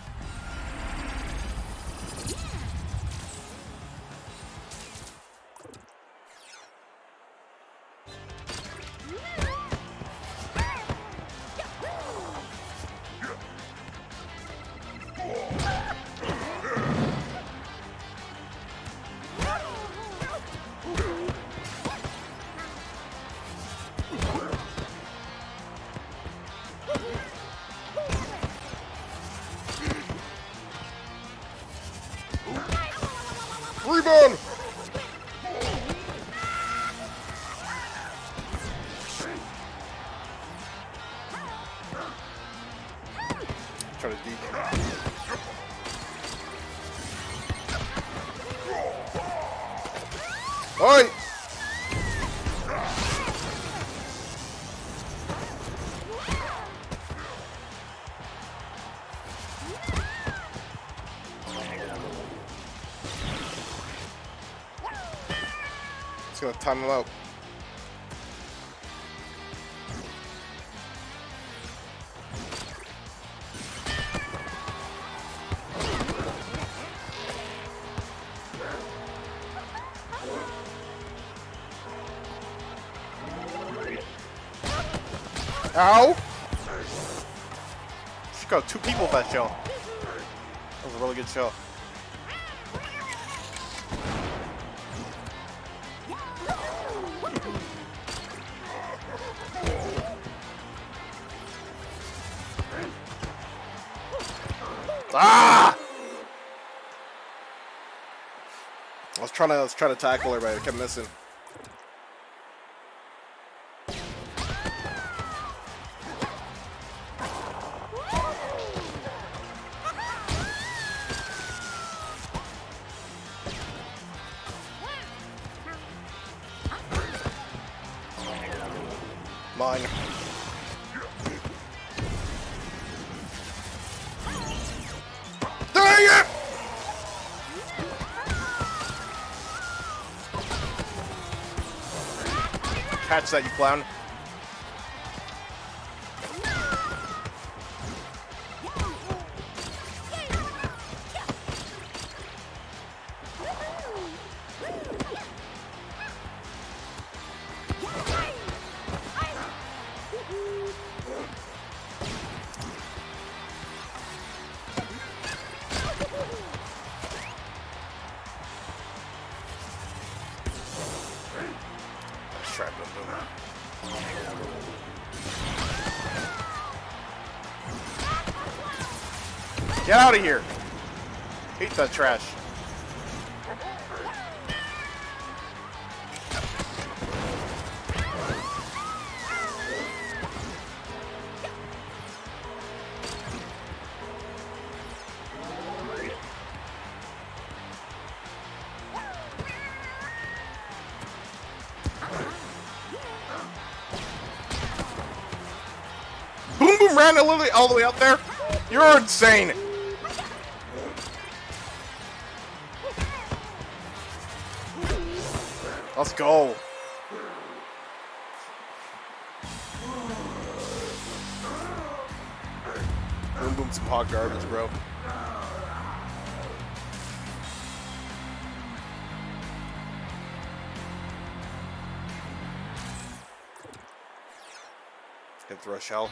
Rebound! Try to deke. Oi! Just gonna time him out. Ow! She got two people that show. That was a really good show. Ah! I was trying to, I was trying to tackle her, but I kept missing. Mine. Dang it! Catch that, you clown. Get out of here! Hate that trash. Boom Boom ran all the way, all the way out there? You're insane! Let's go! Boom Boom some hot garbage, bro. Hit throw shell.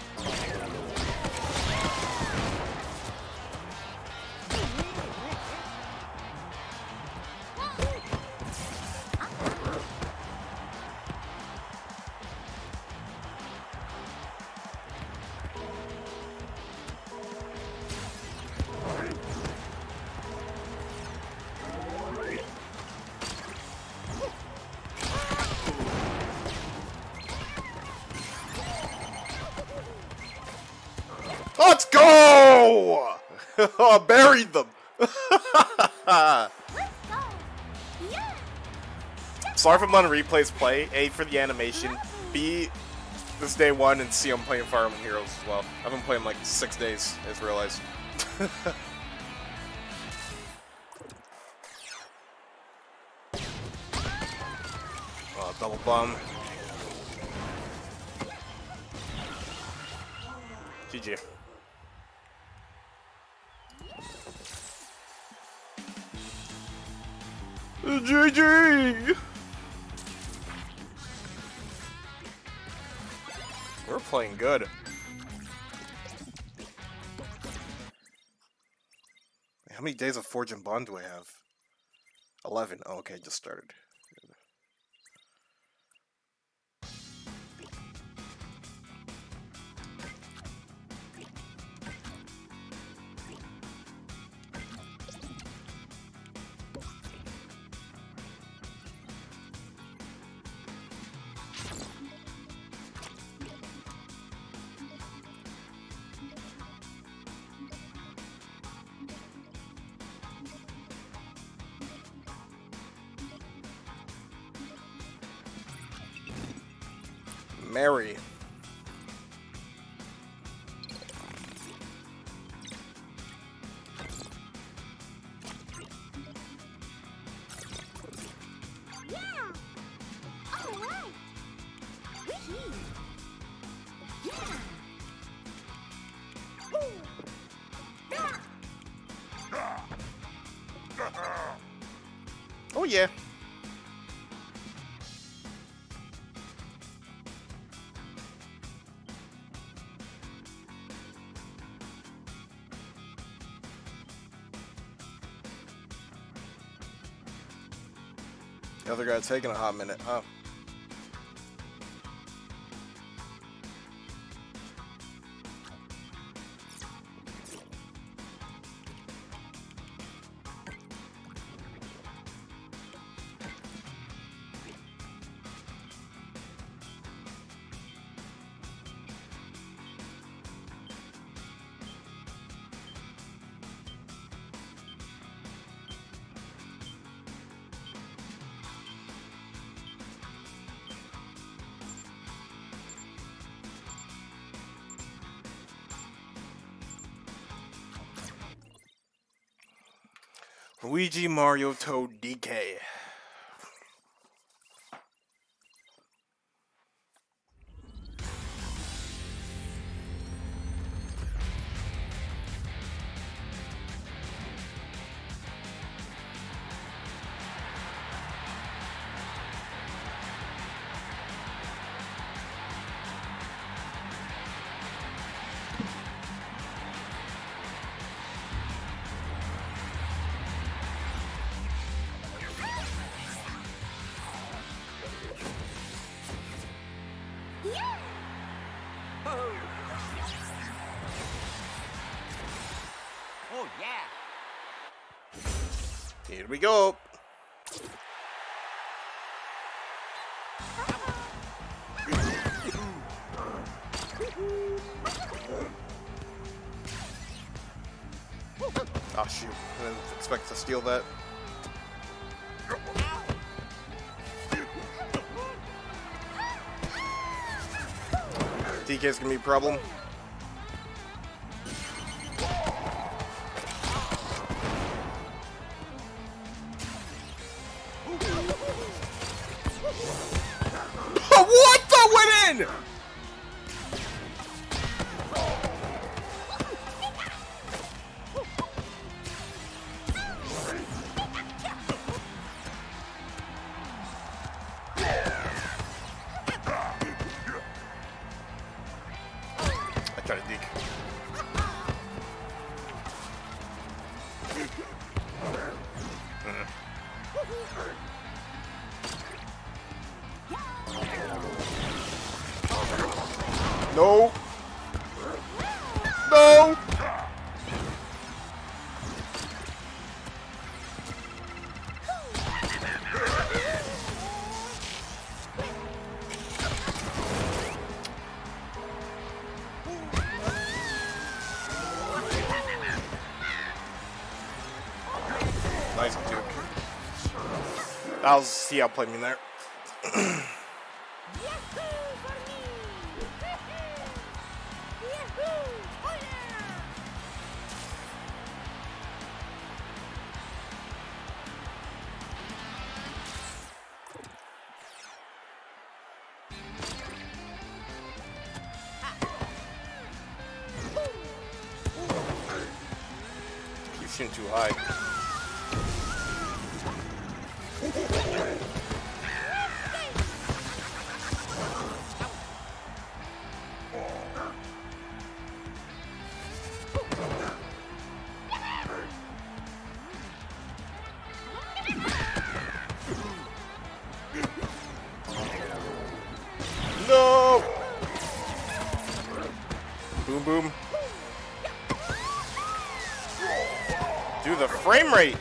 Let's go! Oh, buried them. Sorry if I'm on replays play. A, for the animation. B, this is day one, and C, I'm playing Fire Emblem Heroes as well. I've been playing like six days, I just realized. Oh, double bum. G G. G G! We're playing good. How many days of Forge and Bond do I have? eleven. Oh, okay, just started. Mary. Yeah. All right. Wee-hee. Yeah. Ooh. Ah. Oh yeah. The other guy taking a hot minute, huh? Luigi, Mario, Toad, D K. Oh, yeah. Here we go. Oh shoot, I didn't expect to steal that. D K's gonna be a problem. What the went in? I tried to deke. No. No. Nice Duke. I'll see how played me there. You're shooting too high. No! Boom, boom. Dude, the frame rate!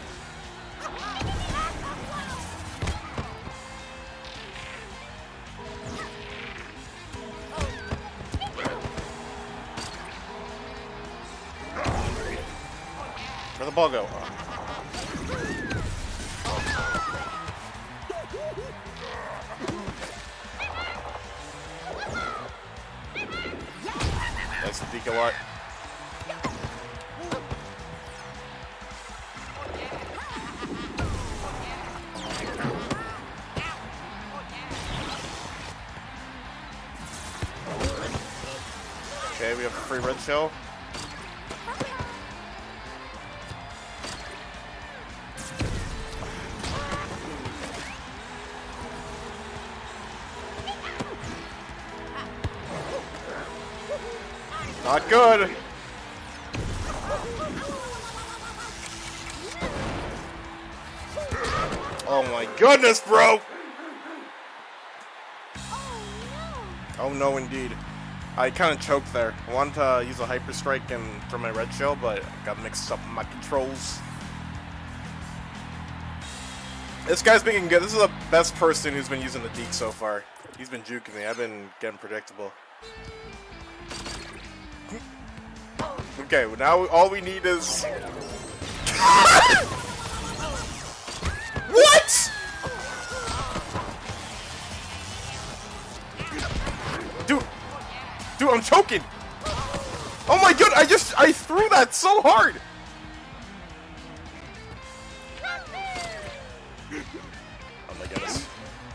Where'd the ball go? Nice to deke a lot. Okay, we have a free red shell. Not good. Oh my goodness, bro! Oh no, indeed. I kind of choked there. I wanted to use a Hyper Strike and throw my red shell, but I got mixed up with my controls. This guy's been good. This is the best person who's been using the deke so far. He's been juking me. I've been getting predictable. Okay, well now all we need is... What?! Dude! Dude, I'm choking! Oh my god, I just... I threw that so hard! Oh my goodness.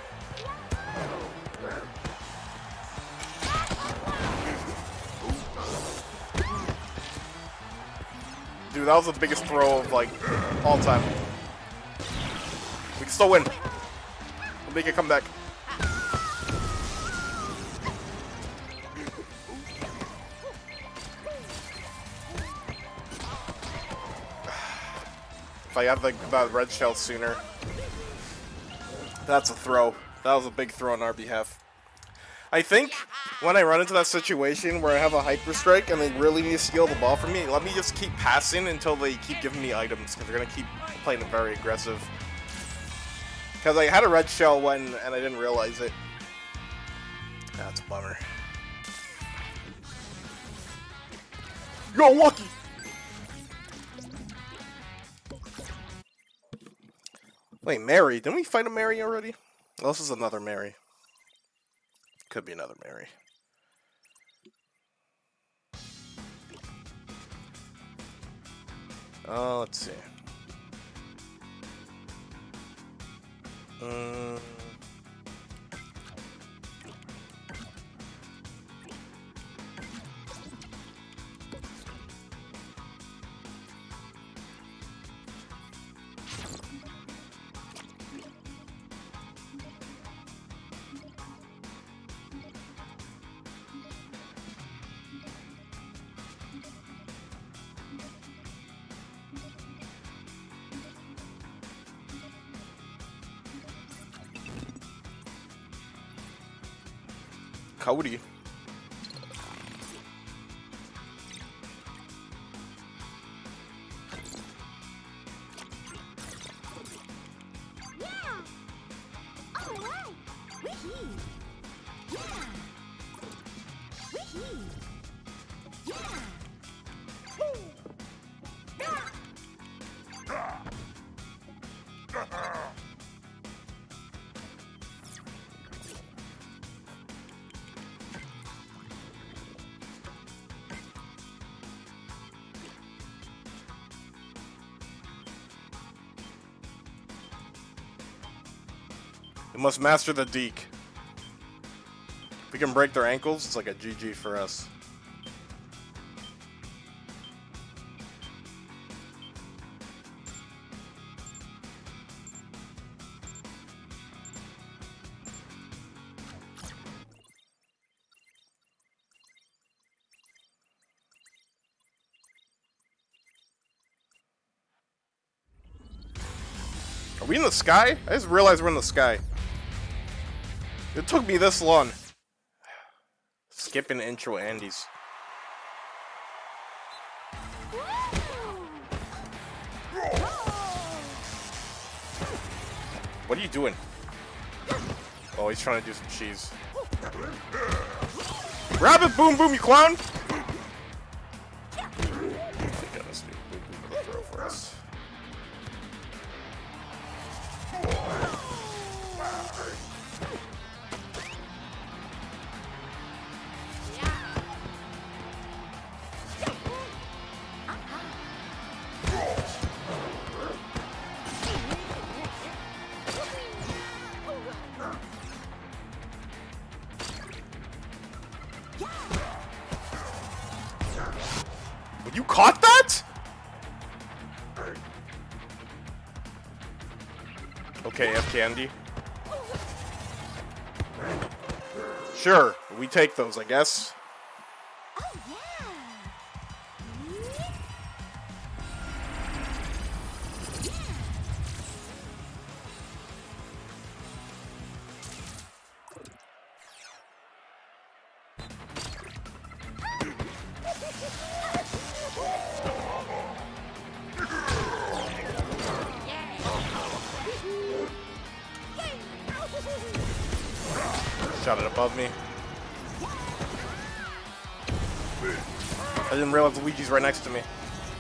Dude, that was the biggest throw of, like, all time. We can still win. We'll make a comeback. If I had the, the red shell sooner. That's a throw. That was a big throw on our behalf. I think when I run into that situation where I have a Hyper Strike and they really need to steal the ball from me, let me just keep passing until they keep giving me items, because they're going to keep playing it very aggressive. Because I had a red shell when, and I didn't realize it. That's a bummer. Yo, lucky! Wait, Mary? Didn't we fight a Mary already? Oh, this is another Mary. Could be another Mary. Oh, let's see. Um... Cody. Yeah. All right. Wee-hee. Yeah. Wee-hee. Yeah. Woo. We must master the Deke. If we can break their ankles, it's like a G G for us. Are we in the sky? I just realized we're in the sky. It took me this long. Skipping intro Andes. What are you doing? Oh, he's trying to do some cheese. Grab it, Boom Boom, you clown! Thank goodness, dude. Boom Boom will throw for us. You caught that? Okay, F Candy. Sure, we take those, I guess. Oh, yeah. Shot it above me. I didn't realize Luigi's right next to me.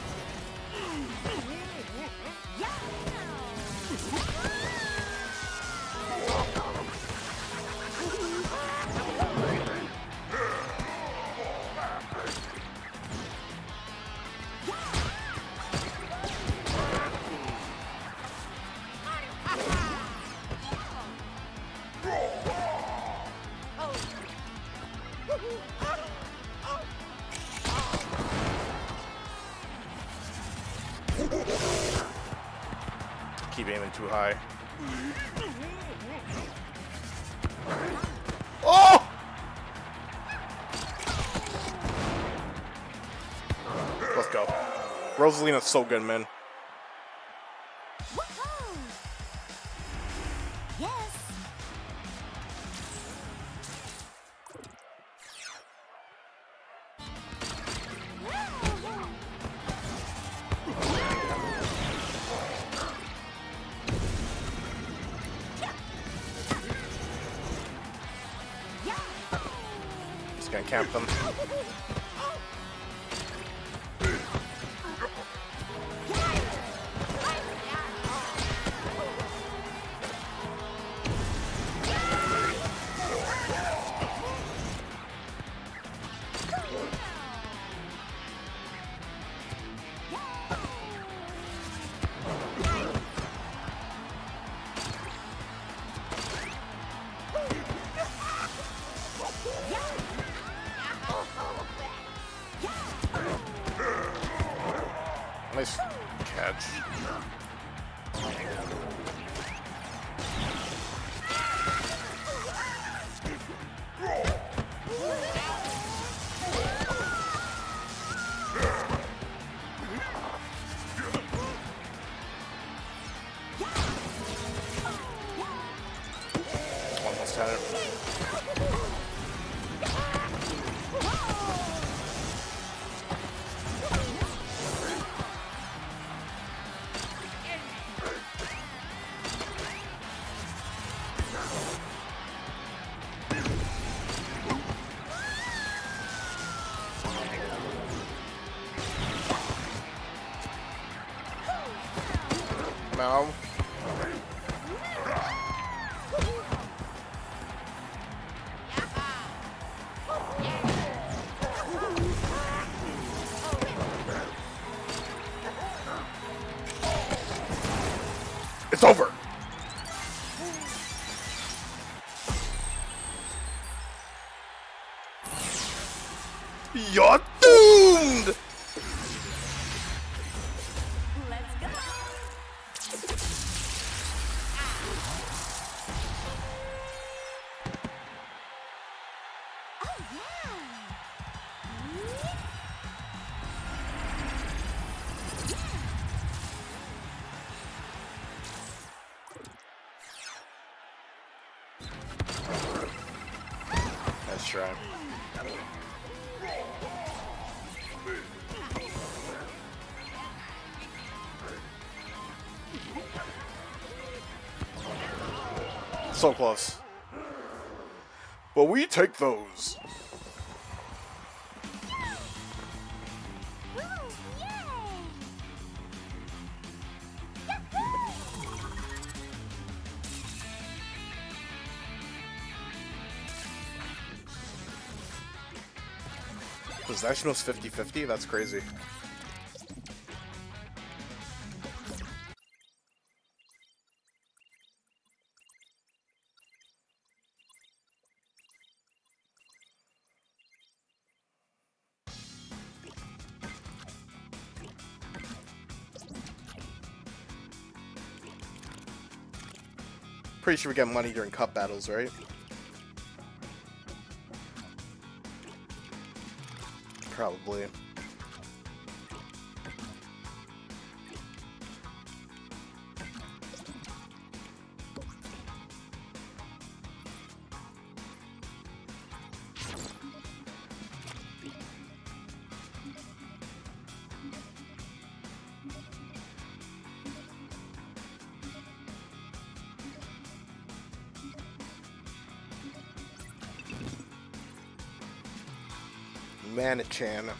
Keep aiming too high. Oh! Let's go. Rosalina's so good, man. Yes. Just gonna camp them. Nice catch. Almost had it. No. It's over. You're doomed. Let's go. Oh yeah. Nice try. So close. But we take those. Woo, yay. Possession was fifty fifty? That's crazy. Pretty sure we get money during cup battles, right? Probably. Manichan.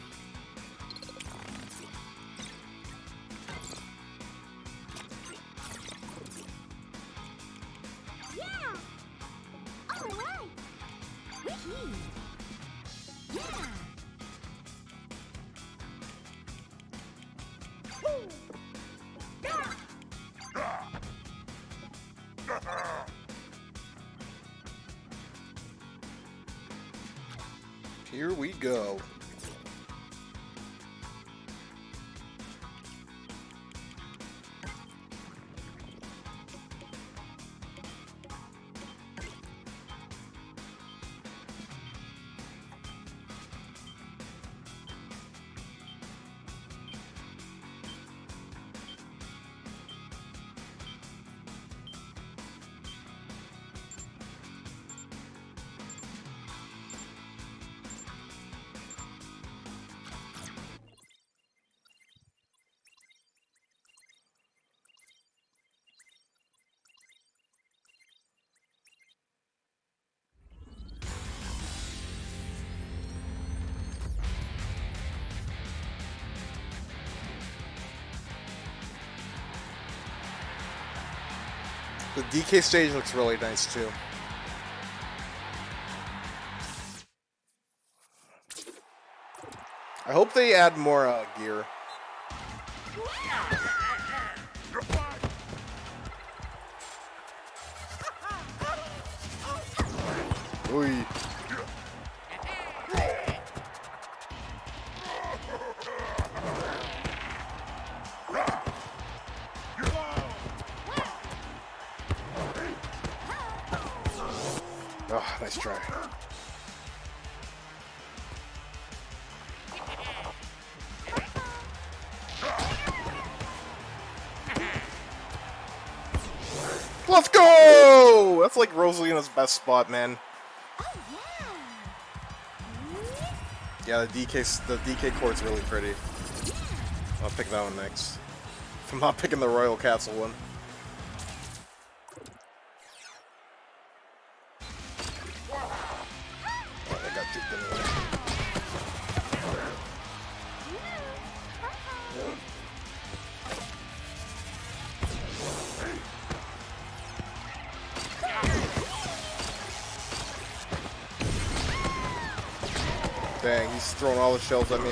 Yeah. All right. Wee-hee. Yeah. Woo. Here we go. The D K stage looks really nice too. I hope they add more uh, gear. Oy. Oh, nice try. Let's go! That's like Rosalina's best spot, man. Oh yeah. Yeah, the D K the D K court's really pretty. I'll pick that one next. I'm not picking the Royal Castle one. Oh, I got duped anyway. Dang, he's throwing all the shells at me.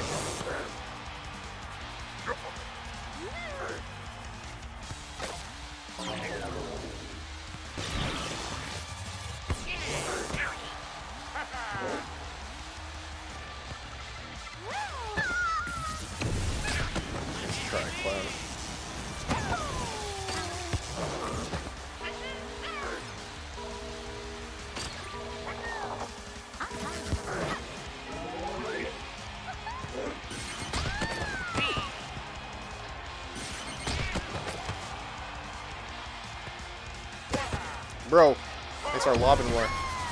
Let's try clown. Bro, they start lobbing more.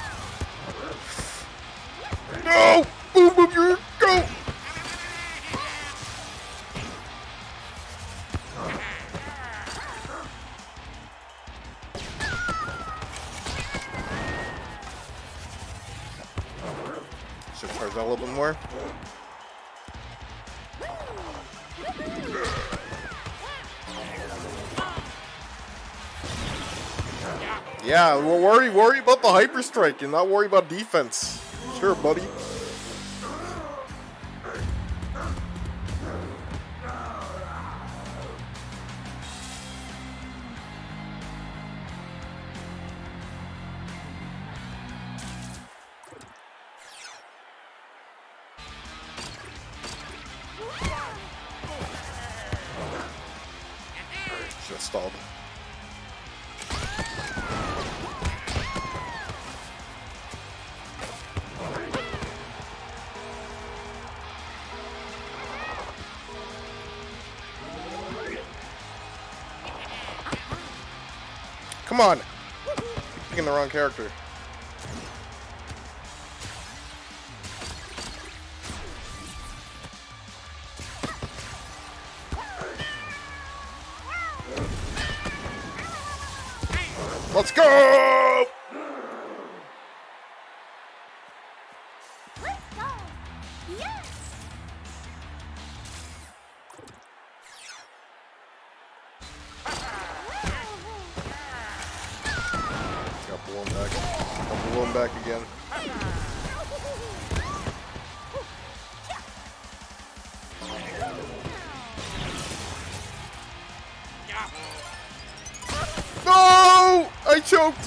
No! Boom, boom, you go! Should charge that a little bit more. Yeah, we'll worry, worry about the hyper strike and not worry about defense. Sure, buddy. Should have stalled. Come on! Picking the wrong character. Let's go! Let's go. Yes. Got blown back. Got blown back again. No! I choked!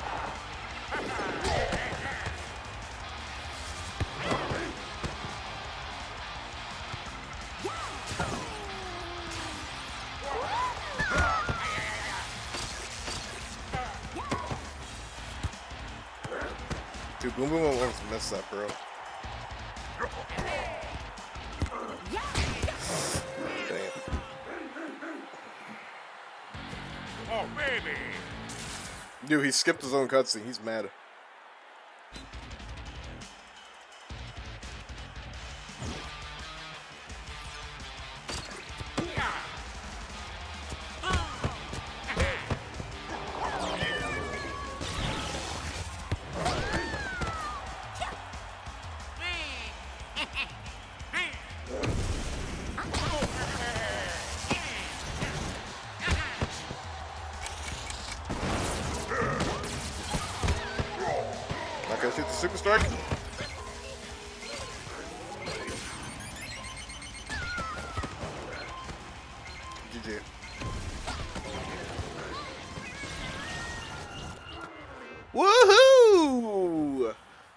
Dude, Boom Boom almost missed that, bro. Damn. Oh, baby! Dude, he skipped his own cutscene. He's mad. strike. G G. Woohoo!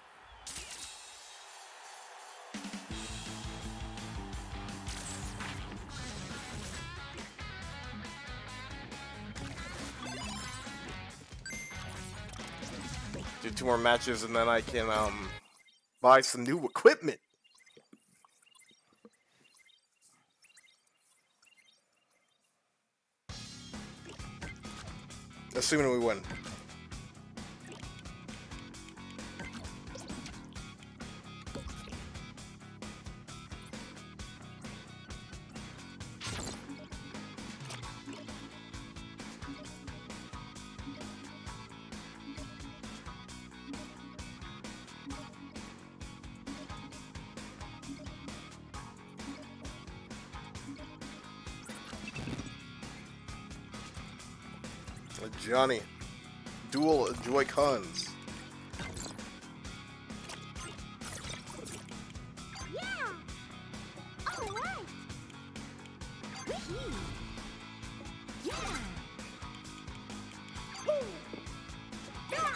Do two more matches and then I can um buy some new equipment. Assuming we win. Johnny. Dual Joy-Cons. Yeah. All right. Whee! Yeah. Woo! Yeah.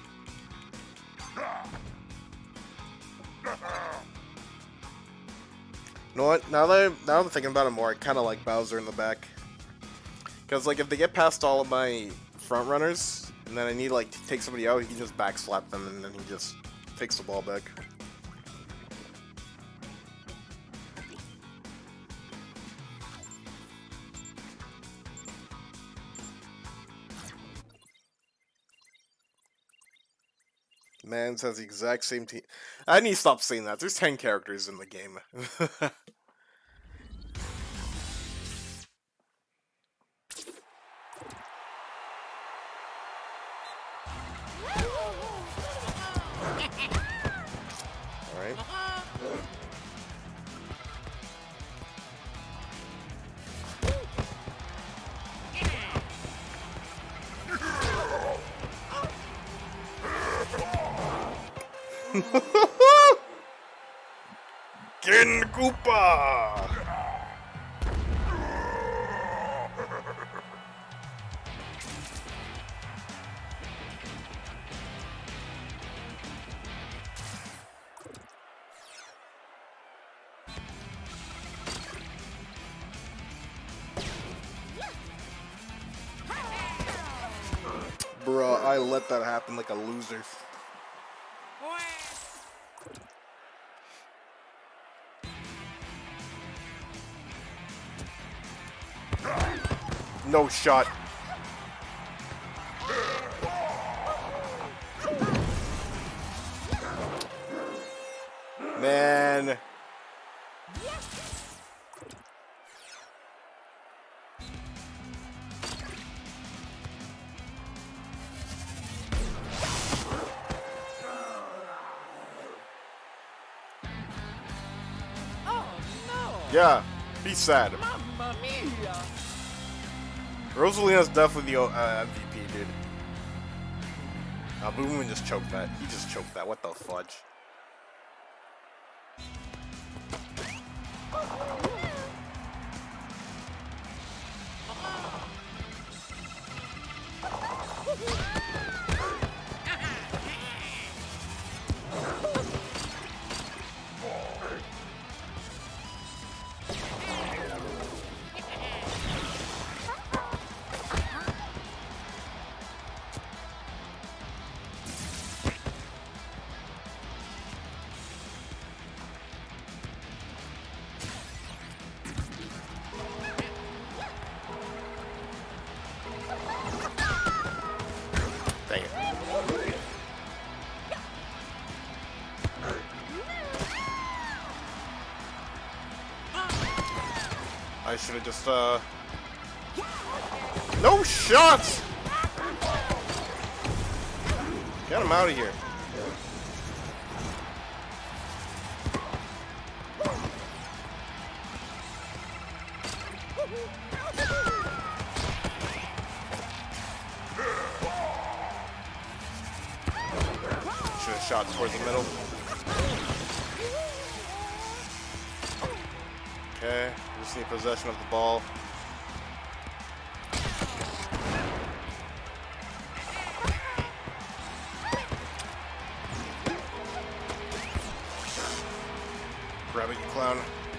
You know what? Now that I, now I'm thinking about it more, I kind of like Bowser in the back. Because, like, if they get past all of my front runners, and then I need, like, to take somebody out, he can just backslap them, and then he just takes the ball back. Mans has the exact same team. I need to stop saying that. There's ten characters in the game. Alright. King Koopa! Bruh, I let that happen like a loser. No shot. Man. Oh no! Yeah, be sad. Mamma mia! Rosalina's definitely the uh, M V P, dude. Uh, Boomin just choked that. He just choked that. What the fudge? Dang it. I should have just, uh... No shots! Get him out of here. Should've shot towards the middle. Okay, just need possession of the ball. Grab it, you clown.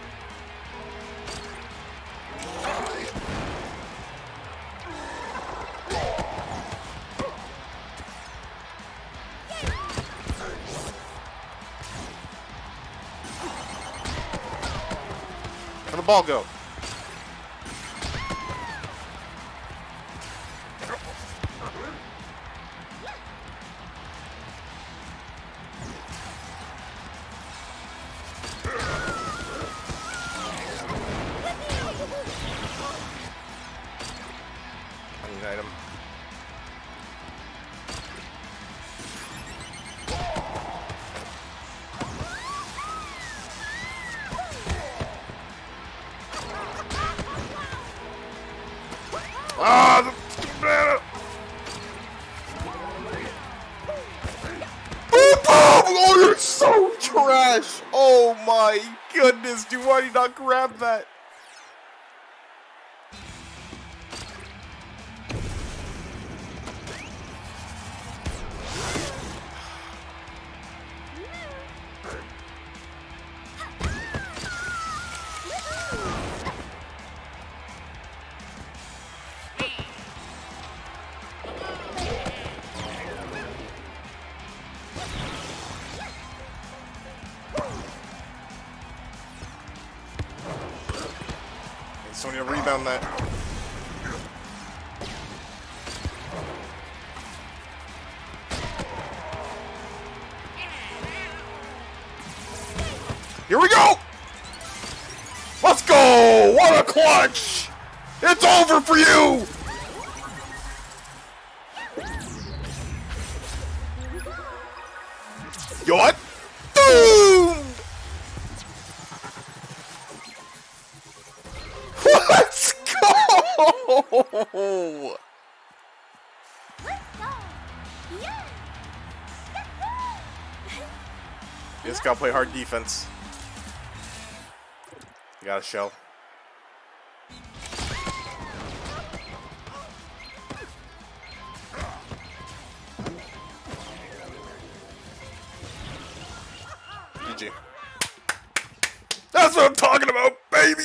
Where'd the ball go? I need an item. Ah, the banana! Oh, you're so trash! Oh my goodness, dude, why did you not grab that? Sonya, rebound that. Here we go! Let's go! What a clutch! It's over for you! You what? Boom! Let's go! Let's go. Yeah. You just gotta play hard defense. You got a shell. G G. That's what I'm talking about, baby!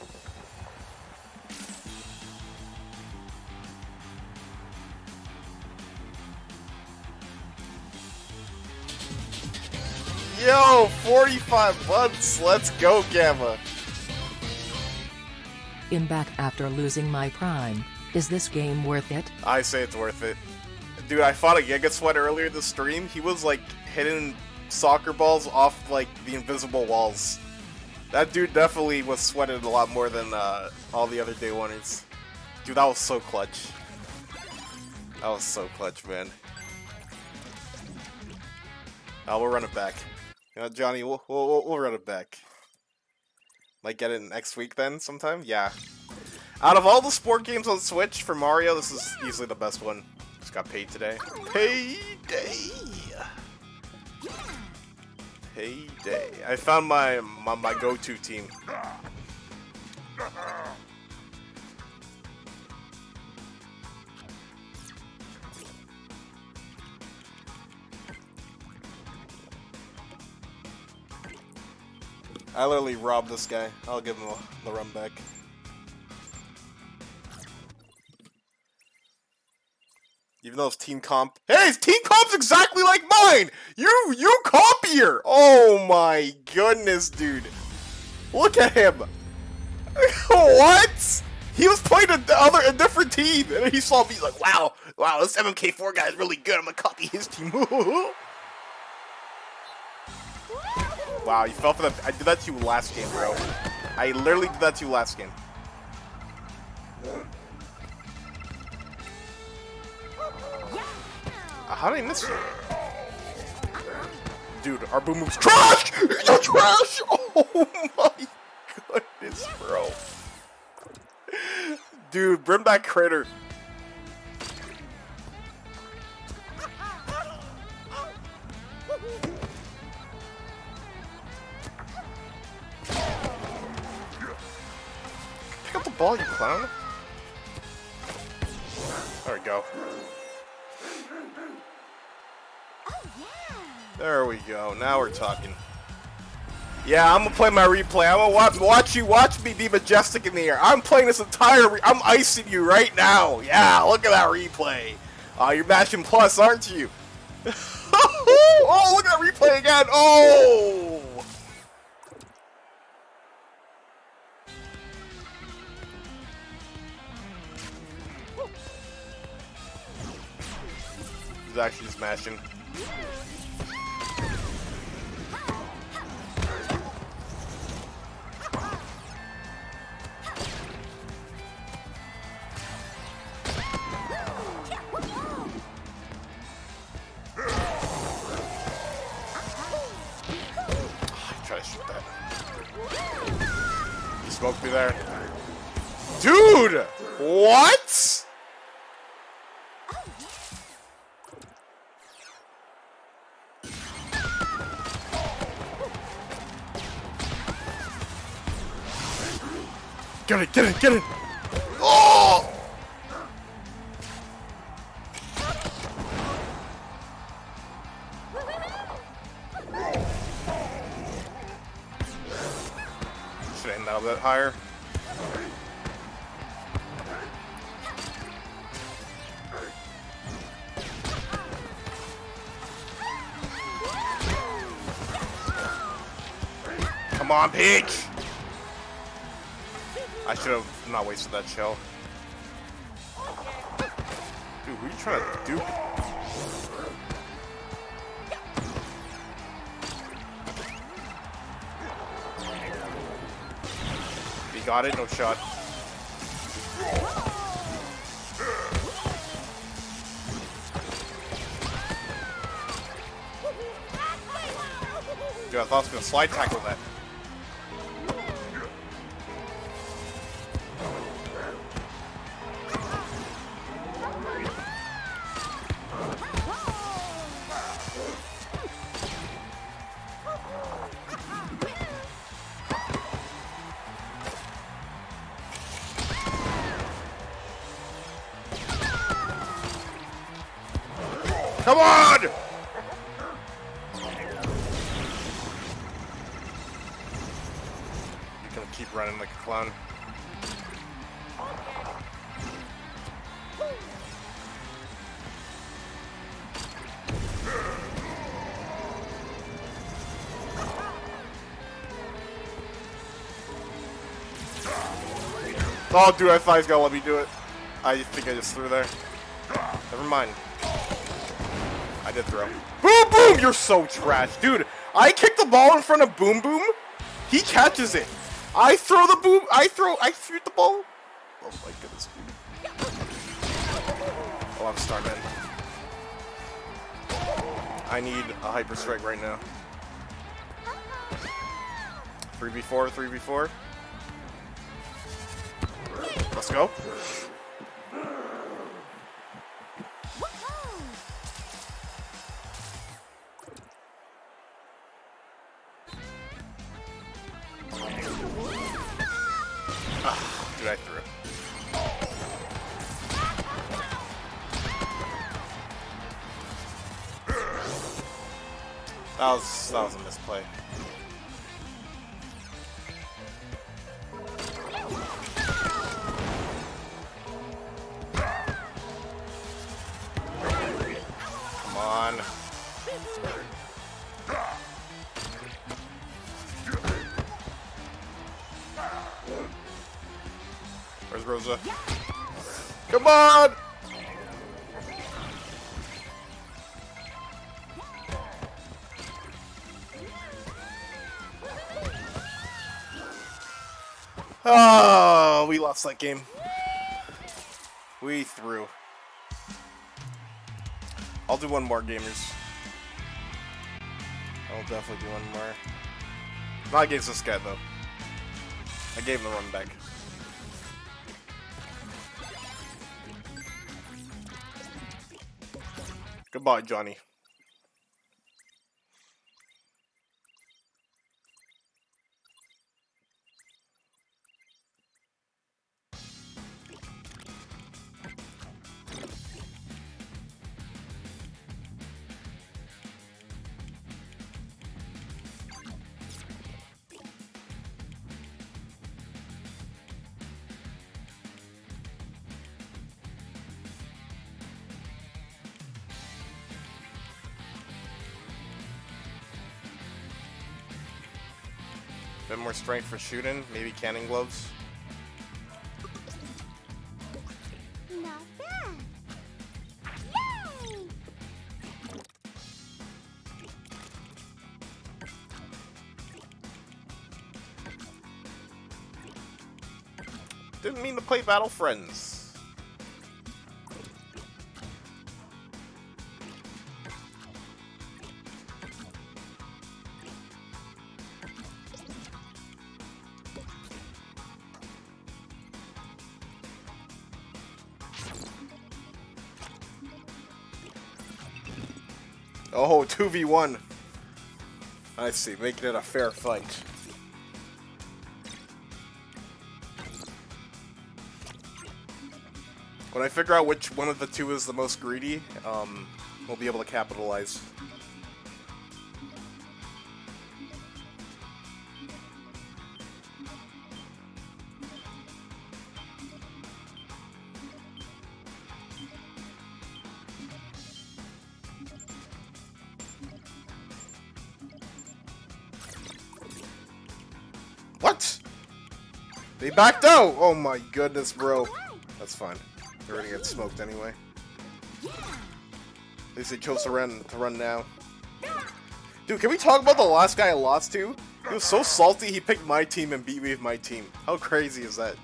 Yo, forty-five months. Let's go, Gamma. I'm back after losing my prime. Is this game worth it? I say it's worth it. Dude, I fought a Giga Sweat earlier this stream. He was like hitting soccer balls off like the invisible walls. That dude definitely was sweated a lot more than uh, all the other day oneers. Dude, that was so clutch. That was so clutch, man. Uh, we'll run it back. You know, Johnny, we'll, we'll, we'll run it back. Might get it next week then sometime? Yeah. Out of all the sport games on Switch for Mario, this is easily the best one. Just got paid today. Payday! Payday. I found my, my, my go-to team. I literally robbed this guy. I'll give him a, the run back. Even though it's team comp. Hey, his team comp's exactly like mine! You, you copier! Oh my goodness, dude. Look at him. What? He was playing a, other, a different team, and he saw me like, wow, wow, this M M K four guy is really good. I'm gonna copy his team. Wow, you fell for that. I did that to you last game, bro. I literally did that to you last game. Uh, how did I miss you? Dude, our boom move's trash! You're trash! Oh my goodness, bro. Dude, bring back Crater. ball, you clown? There we go. There we go. Now we're talking. Yeah, I'm gonna play my replay. I'm gonna watch, watch you watch me be majestic in the air. I'm playing this entire. Re I'm icing you right now. Yeah, look at that replay. Uh, you're matching plus, aren't you? Oh, look at that replay again. Oh. He's actually smashing. Try to shoot that. You smoked me there. Dude! What? Get it, get it, get it! Oh! Should aim that a bit higher. Come on, Peach! I should have not wasted that shell. Dude, who are you trying to dupe? He got it, no shot. Dude, I thought I was gonna slide tackle that. Come on! You're gonna keep running like a clown. Oh, dude, I thought he was gonna let me do it. I think I just threw there. Never mind. I did throw. Boom Boom! You're so trash. Dude, I kick the ball in front of Boom Boom. He catches it. I throw the boom. I throw. I shoot the ball. Oh my goodness. Oh, I'm Starman. I need a Hyper Strike right now. three v four, three v four. Let's go. Dude, I threw it. That was that was a misplay. Come on. Where's Rosa? Come on! Oh, we lost that game. We threw. I'll do one more, gamers. I'll definitely do one more. Not against this guy, though. I gave him the run back. Goodbye, Johnny. bit more strength for shooting, maybe cannon gloves. Not bad. Yay! Didn't mean to play Battle Friends. Oh, two v one. I see, making it a fair fight. When I figure out which one of the two is the most greedy, um, we'll be able to capitalize. What? They backed out! Oh my goodness, bro. That's fine. They're gonna get smoked anyway. At least they chose to run to run now. Dude, can we talk about the last guy I lost to? He was so salty he picked my team and beat me with my team. How crazy is that?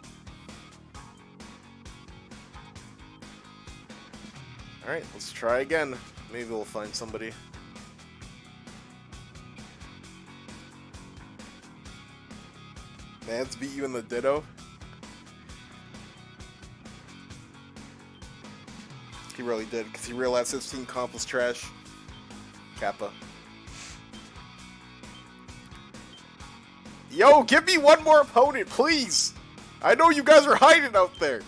Alright, let's try again. Maybe we'll find somebody. Mans beat you in the Ditto. He really did, because he realized his team comp was trash. Kappa. Yo, give me one more opponent, please! I know you guys are hiding out there!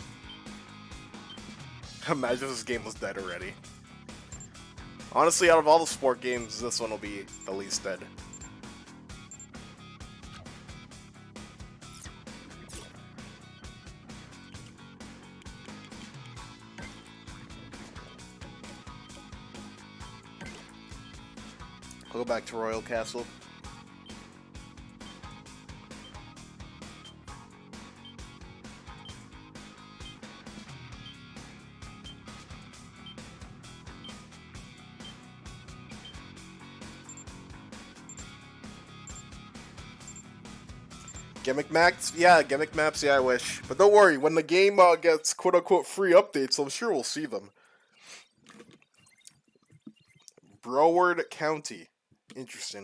Imagine if this game was dead already. Honestly, out of all the sport games, this one will be the least dead. I'll go back to Royal Castle. Gimmick maps? Yeah, gimmick maps, yeah, I wish. But don't worry, when the game uh, gets quote-unquote free updates, I'm sure we'll see them. Broward County. Interesting.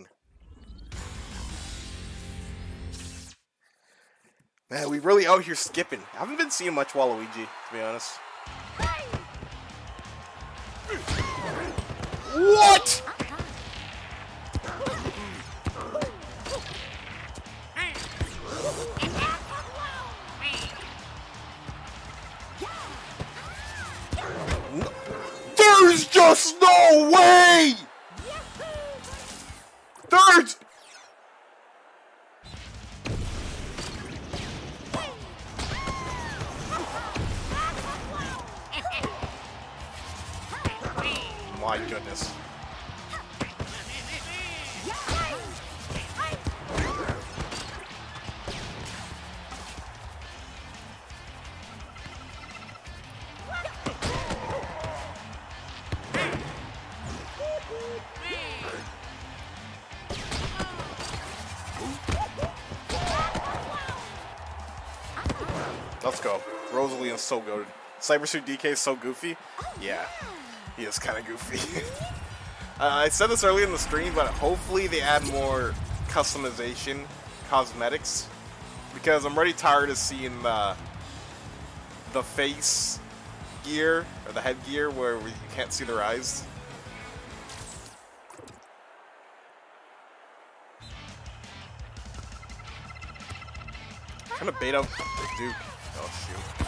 Man, we really out here skipping. I haven't been seeing much Waluigi, to be honest. What?! No. There's just no way! There's... My goodness. Let's go. Rosalie is so good. Cybersuit D K is so goofy. Yeah, he is kind of goofy. uh, I said this earlier in the stream, but hopefully they add more customization, cosmetics, because I'm already tired of seeing the the face gear or the headgear where we, you can't see their eyes. Kind of bait out the Duke. Oh shoot.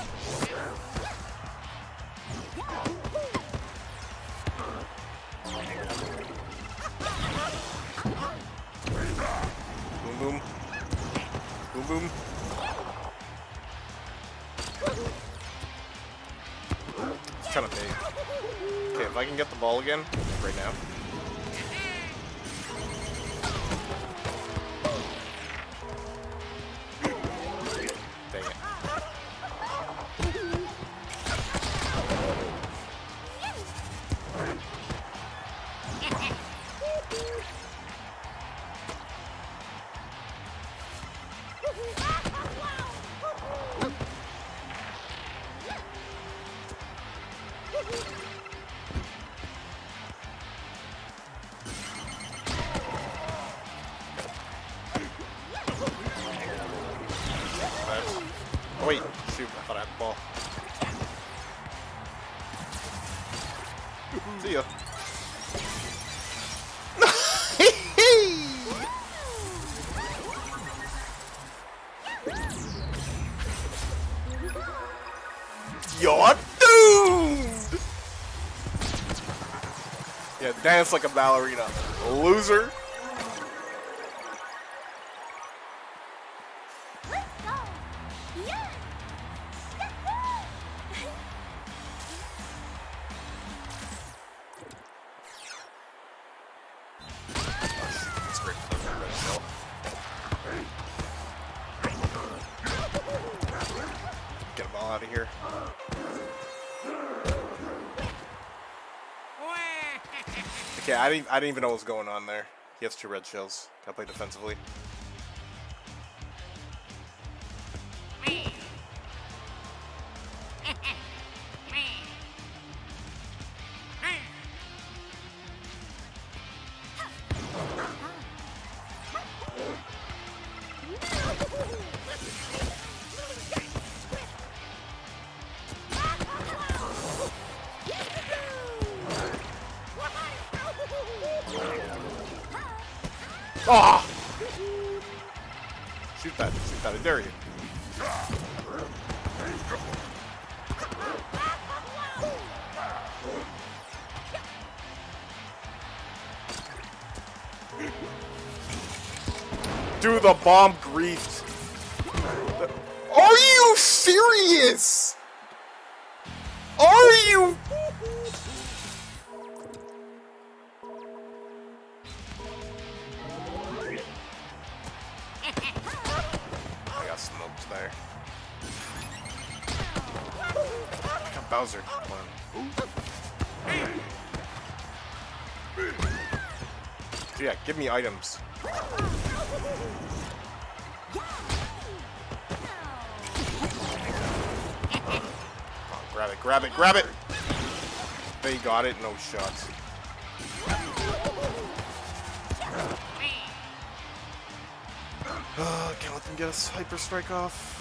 Boom boom. Boom boom. It's kind of big. Okay, if I can get the ball again, right now. Oh, wait, shoot, I thought I had the ball. See ya. You're doomed! Yeah, dance like a ballerina. Loser. Let's go! Yeah! That's great for the red shell. Get them all out of here. Okay, I didn't, I didn't even know what was going on there. He has two red shells. Gotta play defensively. Ah! Shoot that, shoot that, I dare you. Dude, the bomb griefed. Are you serious? Are you? I got smoked there. I got Bowser. Come on. So yeah, give me items. Grab it, grab it, grab it! They got it, no shots. Uh, can't let them get us Hyper Strike off.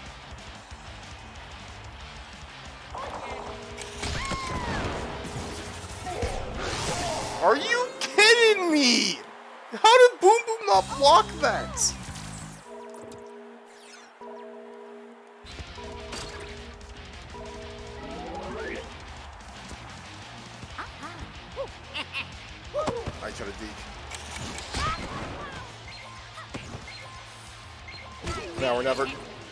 Are you kidding me? How did Boom Boom not block that? I tried to deke. Now or never.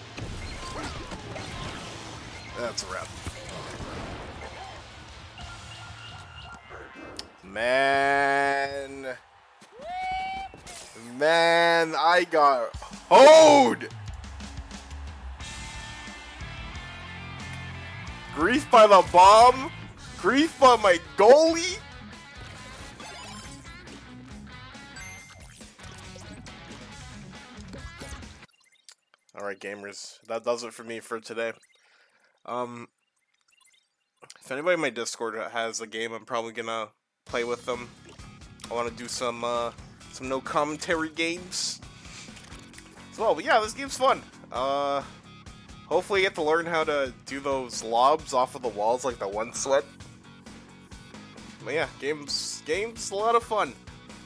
That's a wrap. Man. Man, I got hoed! Grief by the bomb? Grief by my goalie? Alright, gamers. That does it for me for today. Um, if anybody in my Discord has a game, I'm probably gonna play with them. I want to do some, uh, some no commentary games. So, well, but yeah, this game's fun. Uh, hopefully you get to learn how to do those lobs off of the walls like the one sweat. But yeah, game's, game's a lot of fun.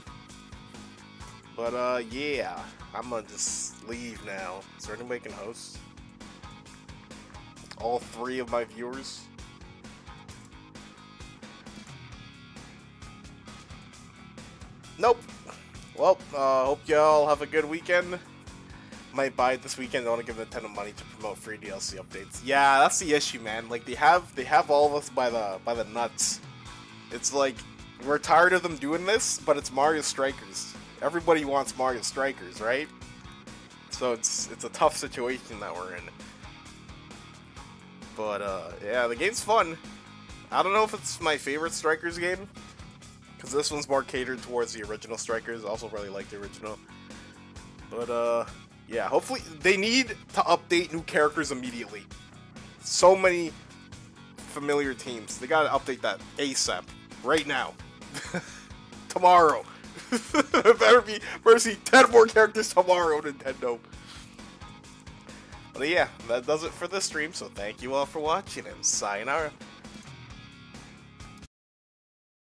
But, uh, yeah. I'm gonna just leave now. Is there anybody can host? All three of my viewers? Nope. Well, uh, hope y'all have a good weekend. Might buy it this weekend. I want to give Nintendo money to promote free D L C updates. Yeah, that's the issue, man. Like they have, they have all of us by the by the nuts. It's like we're tired of them doing this, but it's Mario Strikers. Everybody wants Mario Strikers, right? So it's it's a tough situation that we're in. But uh, yeah, the game's fun. I don't know if it's my favorite Strikers game, because this one's more catered towards the original Strikers. I also really like the original. But uh, yeah, hopefully they need to update new characters immediately. So many familiar teams. They gotta update that ASAP, right now, tomorrow. better be, better see ten more characters tomorrow, Nintendo. But yeah, that does it for this stream, so thank you all for watching, and sayonara.